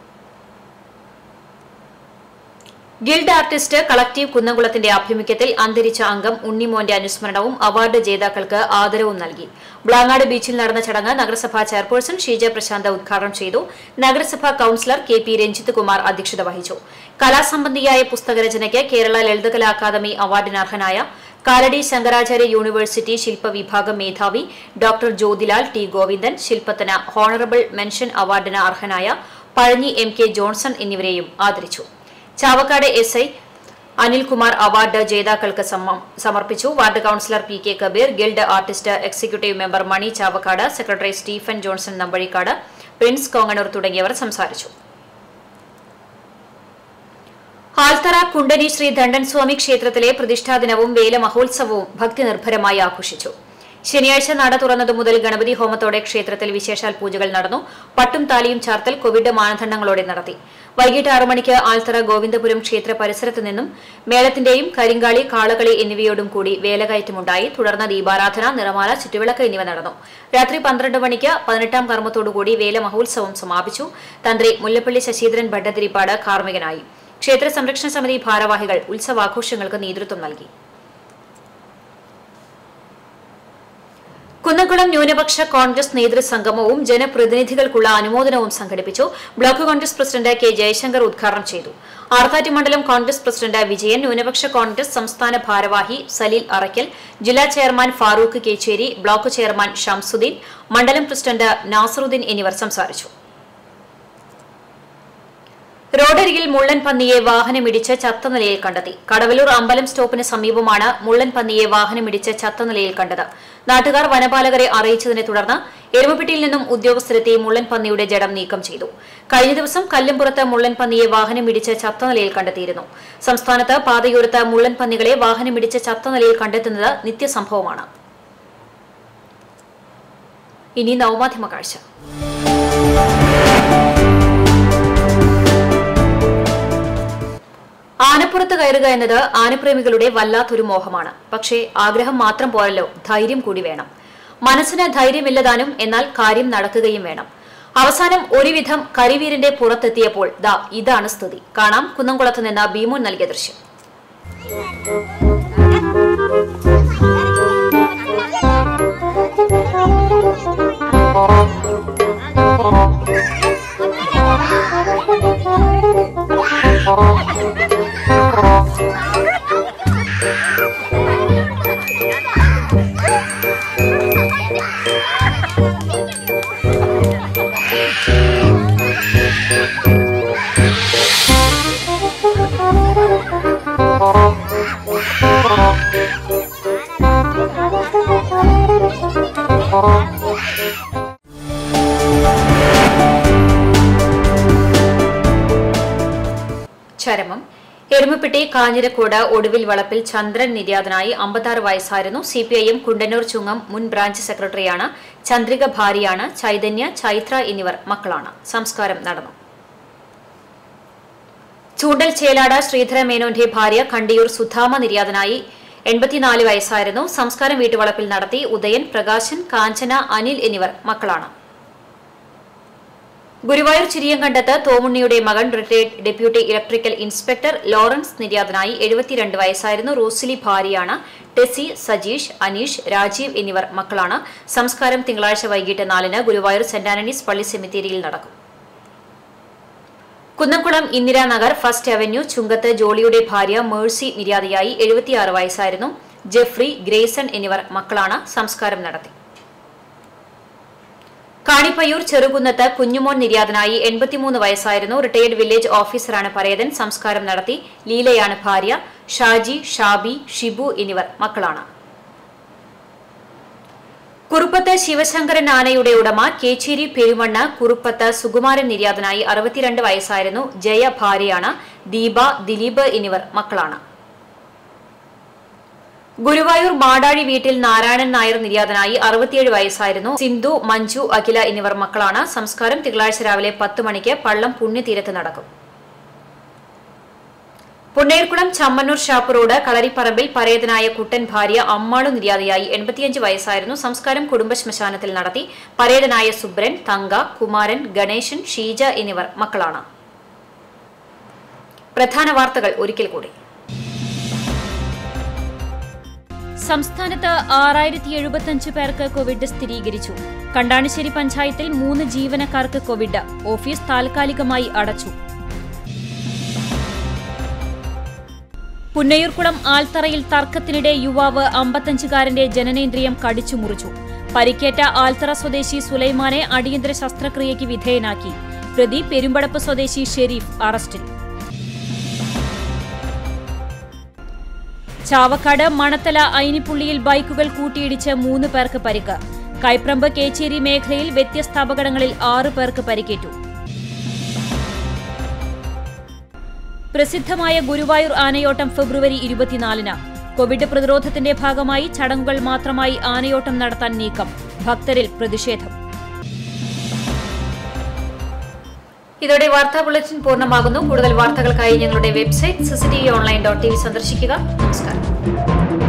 ഗിൽഡ് ആർട്ടിസ്റ്റ് കളക്ടീവ് കുന്നംകുളത്തിന്റെ ആഭിമുഖ്യത്തിൽ അന്തരിച്ച അംഗം ഉണ്ണിമോന്റെ അനുസ്മരണവും അവാർഡ് ജേതാക്കൾക്ക് ആദരവും നൽകി. ബ്ലാങ്ങാട് ബീച്ചിൽ നടന്ന ചടങ്ങ് നഗരസഭാ ചെയർപേഴ്സൺ ഷീജ പ്രശാന്ത് ഉദ്ഘാടനം ചെയ്തു. നഗരസഭാ കൌൺസിലർ KP രഞ്ജിത്ത് കുമാർ അധ്യക്ഷത വഹിച്ചു. കലാസംബന്ധിയായ പുസ്തകരചനയ്ക്ക് കേരള ലളിതകലാ അക്കാദമി അവാർഡിന് അർഹനായ കാലടി ശങ്കരാചാര്യ യൂണിവേഴ്സിറ്റി ശില്പ വിഭാഗം മേധാവി ഡോക്ടർ ജ്യോതിലാൽ T. ഗോവിന്ദൻ, ശില്പത്തിന് ഹോണറബിൾ മെൻഷൻ അവാർഡിന് അർഹനായ പഴഞ്ഞി MK ജോൺസൺ എന്നിവരെയും ആദരിച്ചു. ചാവക്കാട് SI അനിൽകുമാർ അവാർഡ് ജേതാക്കൾക്ക് സമർപ്പിച്ചു. Ward councillor PK Kabeer, guild artist executive member Mani Chavakkad, secretary Stephen Johnson Nambazhikkad, Prince Konganur തുടങ്ങിയവർ സംസാരിച്ചു. ആൽത്തറ കുണ്ടനി ശ്രീ ദണ്ഡൻ സ്വാമി ക്ഷേത്രത്തിലെ പ്രതിഷ്ഠാദിനവും വേല മഹോത്സവവും ഭക്തിനിർഭരമായി ആഘോഷിച്ചു. ശനിയാഴ്ച നട തുറന്നതു മുതൽ ഗണപതി ഹോമത്തോടെ ക്ഷേത്രത്തിൽ വിശേഷാൽ പൂജകൾ നടന്നു. പട്ടും താലിയും ചാർത്തൽ കോവിഡ് മാനദണ്ഡങ്ങളോടെ നടത്തി. വൈകിട്ട് 6 മണിക്ക് ആൽത്തറ ഗോവിന്ദപുരം ക്ഷേത്ര പരിസരത്ത് നിന്നും മേളത്തിന്റെയും കരിങ്കാളി, കാളകളി എന്നിവയോടും കൂടി വേലകയറ്റമുണ്ടായി. തുടർന്ന് ദീപാരാധന, നിറമാല, ചുറ്റുവിളക്ക് എന്നിവ നടന്നു. രാത്രി 12 മണിക്ക് 18ാം കർമ്മത്തോടുകൂടി വേല മഹോത്സവം സമാപിച്ചു. തന്ത്രി മുല്ലപ്പള്ളി ശശീന്ദ്രൻ ഭട്ടതിരിപ്പാട് കാർമ്മികനായി. ക്ഷേത്ര സംരക്ഷണ സമിതി ഭാരവാഹികൾ ഉത്സവാഘോഷങ്ങൾക്ക് നേതൃത്വം നൽകി. കുന്നംകുളം ന്യൂനപക്ഷ കോൺഗ്രസ് നേതൃസംഗമവും ജനപ്രതിനിധികൾക്കുള്ള അനുമോദനവും സംഘടിപ്പിച്ചു. Block Congress president K. Jayasankar ഉദ്ഘാടനം ചെയ്തു. ആർത്താറ്റ് മണ്ഡലം കോൺഗ്രസ് പ്രസിഡന്റ് വിജയൻ, ന്യൂനപക്ഷ കോൺഗ്രസ് സംസ്ഥാന ഭാരവാഹി സലീൽ അറയ്ക്കൽ, ജില്ലാ chairman Farooq Kecheri, block chairman Shamsuddin, മണ്ഡലം പ്രസിഡന്റ് നാസറുദ്ദീൻ എന്നിവർ സംസാരിച്ചു. റോഡരികിൽ മുള്ളൻ പന്നിയെ വാഹനമിടിച്ച് ചത്ത നിലയിൽ കണ്ടെത്തി. കടവലൂർ അമ്പലം സ്റ്റോപ്പിന് സമീപമാണ് മുള്ളൻ പന്നിയെ വാഹനമിടിച്ച് ചത്ത നിലയിൽ കണ്ടത്. നാട്ടുകാർ വനപാലകരെ അറിയിച്ചതിനെ തുടർന്ന് എരുമപ്പെട്ടിയിൽ നിന്നും ഉദ്യോഗസ്ഥരെത്തി മുള്ളൻ പന്നിയുടെ ജഡം നീക്കം ചെയ്തു. കഴിഞ്ഞ ദിവസം കല്ലുംപുറത്ത് മുള്ളൻ പന്നിയെ വാഹനമിടിച്ച് ചത്ത നിലയിൽ കണ്ടെത്തിയിരുന്നു. സംസ്ഥാനത്ത് പാതയോരത്ത് മുള്ളൻ പന്നികളെ വാഹനമിടിച്ച് ചത്ത നിലയിൽ കണ്ടെത്തുന്നത് നിത്യസംഭവമാണ്. ഇനി നവമാധ്യമ കാഴ്ച. ആനപ്പുറത്ത് കയറുക എന്നത് ആനപ്രേമികളുടെ വല്ലാത്തൊരു മോഹമാണ്. പക്ഷേ ആഗ്രഹം മാത്രം പോരല്ലോ, ധൈര്യം കൂടി വേണം. മനസ്സിന് ധൈര്യമില്ലതാനും, എന്നാൽ കാര്യം നടക്കുകയും വേണം. അവസാനം ഒരുവിധം കരിവീരന്റെ പുറത്തെത്തിയപ്പോൾ ഇതാണ് സ്ഥിതി. കാണാം കുന്നംകുളത്ത് നിന്ന് ബീമോൻ നൽകിയ ദൃശ്യം. ചരമം. എരുമപ്പെട്ടി കാഞ്ഞിരക്കോട് ഒടുവിൽ വളപ്പിൽ ചന്ദ്രൻ നിര്യാതനായി. 56 വയസ്സായിരുന്നു. CPIM കുണ്ടന്നൂർ ചുങ്ങം മുൻ ബ്രാഞ്ച് സെക്രട്ടറിയാണ്. ചന്ദ്രിക ഭാര്യയാണ്. ചൈതന്യ, ചൈത്ര എന്നിവർ മക്കളാണ്. സംസ്കാരം നടന്നു. ചൂണ്ടൽ ചേലാട ശ്രീധര മേനോന്റെ ഭാര്യ കണ്ടിയൂർ സുധാമ നിര്യാതനായി. 84 വയസ്സായിരുന്നു. സംസ്കാരം വീട്ടുവളപ്പിൽ നടത്തി. ഉദയൻ, പ്രകാശൻ, കാഞ്ചന, അനിൽ എന്നിവർ മക്കളാണ്. ഗുരുവായൂർ ചിരിയങ്കണ്ടത്ത് തോമുണ്ണിയുടെ മകൻ retired deputy electrical inspector Lawrence നിര്യാതനായി. 72 വയസ്സായിരുന്നു. റോസിലി ഭാര്യയാണ്. ടെസി, സജീഷ്, അനീഷ്, രാജീവ് എന്നിവർ മക്കളാണ്. സംസ്കാരം തിങ്കളാഴ്ച വൈകിട്ട് 4-ന് ഗുരുവായൂർ സെന്റ് ആന്റണീസ് പള്ളി സെമിത്തേരിയിൽ നടക്കും. കുന്നംകുളം ഇന്ദിരാനഗർ ഫസ്റ്റ് അവന്യൂ ചുങ്കത്ത് ജോളിയുടെ ഭാര്യ മേഴ്സി നിര്യാതയായി. 76 വയസ്സായിരുന്നു. ജെഫ്രി, ഗ്രേസൺ എന്നിവർ മക്കളാണ്. സംസ്കാരം നടത്തി. കാണിപ്പയ്യൂർ ചെറുകുന്നത്ത് കുഞ്ഞുമോൻ നിര്യാതനായി. 83 വയസ്സായിരുന്നു. റിട്ടയർഡ് വില്ലേജ് ഓഫീസറാണ് പരേതൻ. സംസ്കാരം നടത്തി. ലീലയാണ് ഭാര്യ. ഷാജി, ഷാബി, ഷിബു എന്നിവർ മക്കളാണ്. കുറുപ്പത്ത് ശിവശങ്കരൻ ആനയുടെ ഉടമ കേച്ചേരി പെരുമണ്ണ കുറുപ്പത്ത് സുകുമാരൻ നിര്യാതനായി 62 വയസ്സായിരുന്നു. ജയ ഭാര്യയാണ്. ദീപ, ദിലീപ് എന്നിവർ മക്കളാണ്. ഗുരുവായൂർ മാടാഴി വീട്ടിൽ നാരായണൻ നായർ നിര്യാതനായി 67 വയസ്സായിരുന്നു. സിന്ധു, മഞ്ജു, അഖില എന്നിവർ മക്കളാണ്. സംസ്കാരം തിങ്കളാഴ്ച രാവിലെ 10 മണിക്ക് പള്ളം പുണ്യതീരത്ത് നടക്കും. പുന്നേർകുളം ചമ്മന്നൂർ ഷാപ്പ് റോഡ് കളരിപ്പറമ്പിൽ പരേതനായ കുട്ടൻ ഭാര്യ അമ്മാളു നിര്യാതയായി 85 വയസ്സായിരുന്നു. സംസ്കാരം കുടുംബ ശ്മശാനത്തിൽ നടത്തി. പരേതനായ സുബ്രൻ, തങ്ക, കുമാരൻ, ഗണേശൻ, ഷീജ എന്നിവർ മക്കളാണ്. പ്രധാന വാർത്തകൾ ഒരിക്കൽ കൂടി. സംസ്ഥാനത്ത് 6075 പേർക്ക് കോവിഡ് സ്ഥിരീകരിച്ചു. കണ്ടാണിശ്ശേരി പഞ്ചായത്തിൽ 3 ജീവനക്കാർക്ക് കോവിഡ്. ഓഫീസ് താൽക്കാലികമായി അടച്ചു. പുന്നയൂർക്കുളം ആൽത്തറയിൽ തർക്കത്തിനിടെ യുവാവ് 55-കാരന്റെ ജനനേന്ദ്രിയം കടിച്ചു മുറിച്ചു. പരിക്കേറ്റ ആൽത്തറ സ്വദേശി സുലൈമാനെ അടിയന്തര ശസ്ത്രക്രിയയ്ക്ക് വിധേയനാക്കി. പ്രതി പെരുമ്പടപ്പ് സ്വദേശി ഷെരീഫ് അറസ്റ്റിൽ. ചാവക്കാട് മണത്തല ഐനിപ്പുള്ളിയിൽ ബൈക്കുകൾ കൂട്ടിയിടിച്ച് 3 പേർക്ക് പരിക്ക്. കൈപ്രമ്പ് കേച്ചേരി മേഖലയിൽ വ്യത്യസ്ത അപകടങ്ങളിൽ 6 പേർക്ക് പരിക്കേറ്റു. പ്രസിദ്ധമായ ഗുരുവായൂർ ആനയോട്ടം ഫെബ്രുവരി 24-ന്. കോവിഡ് പ്രതിരോധത്തിന്റെ ഭാഗമായി ചടങ്ങുകൾ മാത്രമായി ആനയോട്ടം നടത്താൻ നീക്കം. ഭക്തരിൽ പ്രതിഷേധം. ഇതോടെ വാർത്താ ബുള്ളറ്റിൻ പൂർണ്ണമാകുന്നു. കൂടുതൽ വാർത്തകൾക്കായി ഞങ്ങളുടെ വെബ്സൈറ്റ് CCTVonline.tv സന്ദർശിക്കുക. നമസ്കാരം.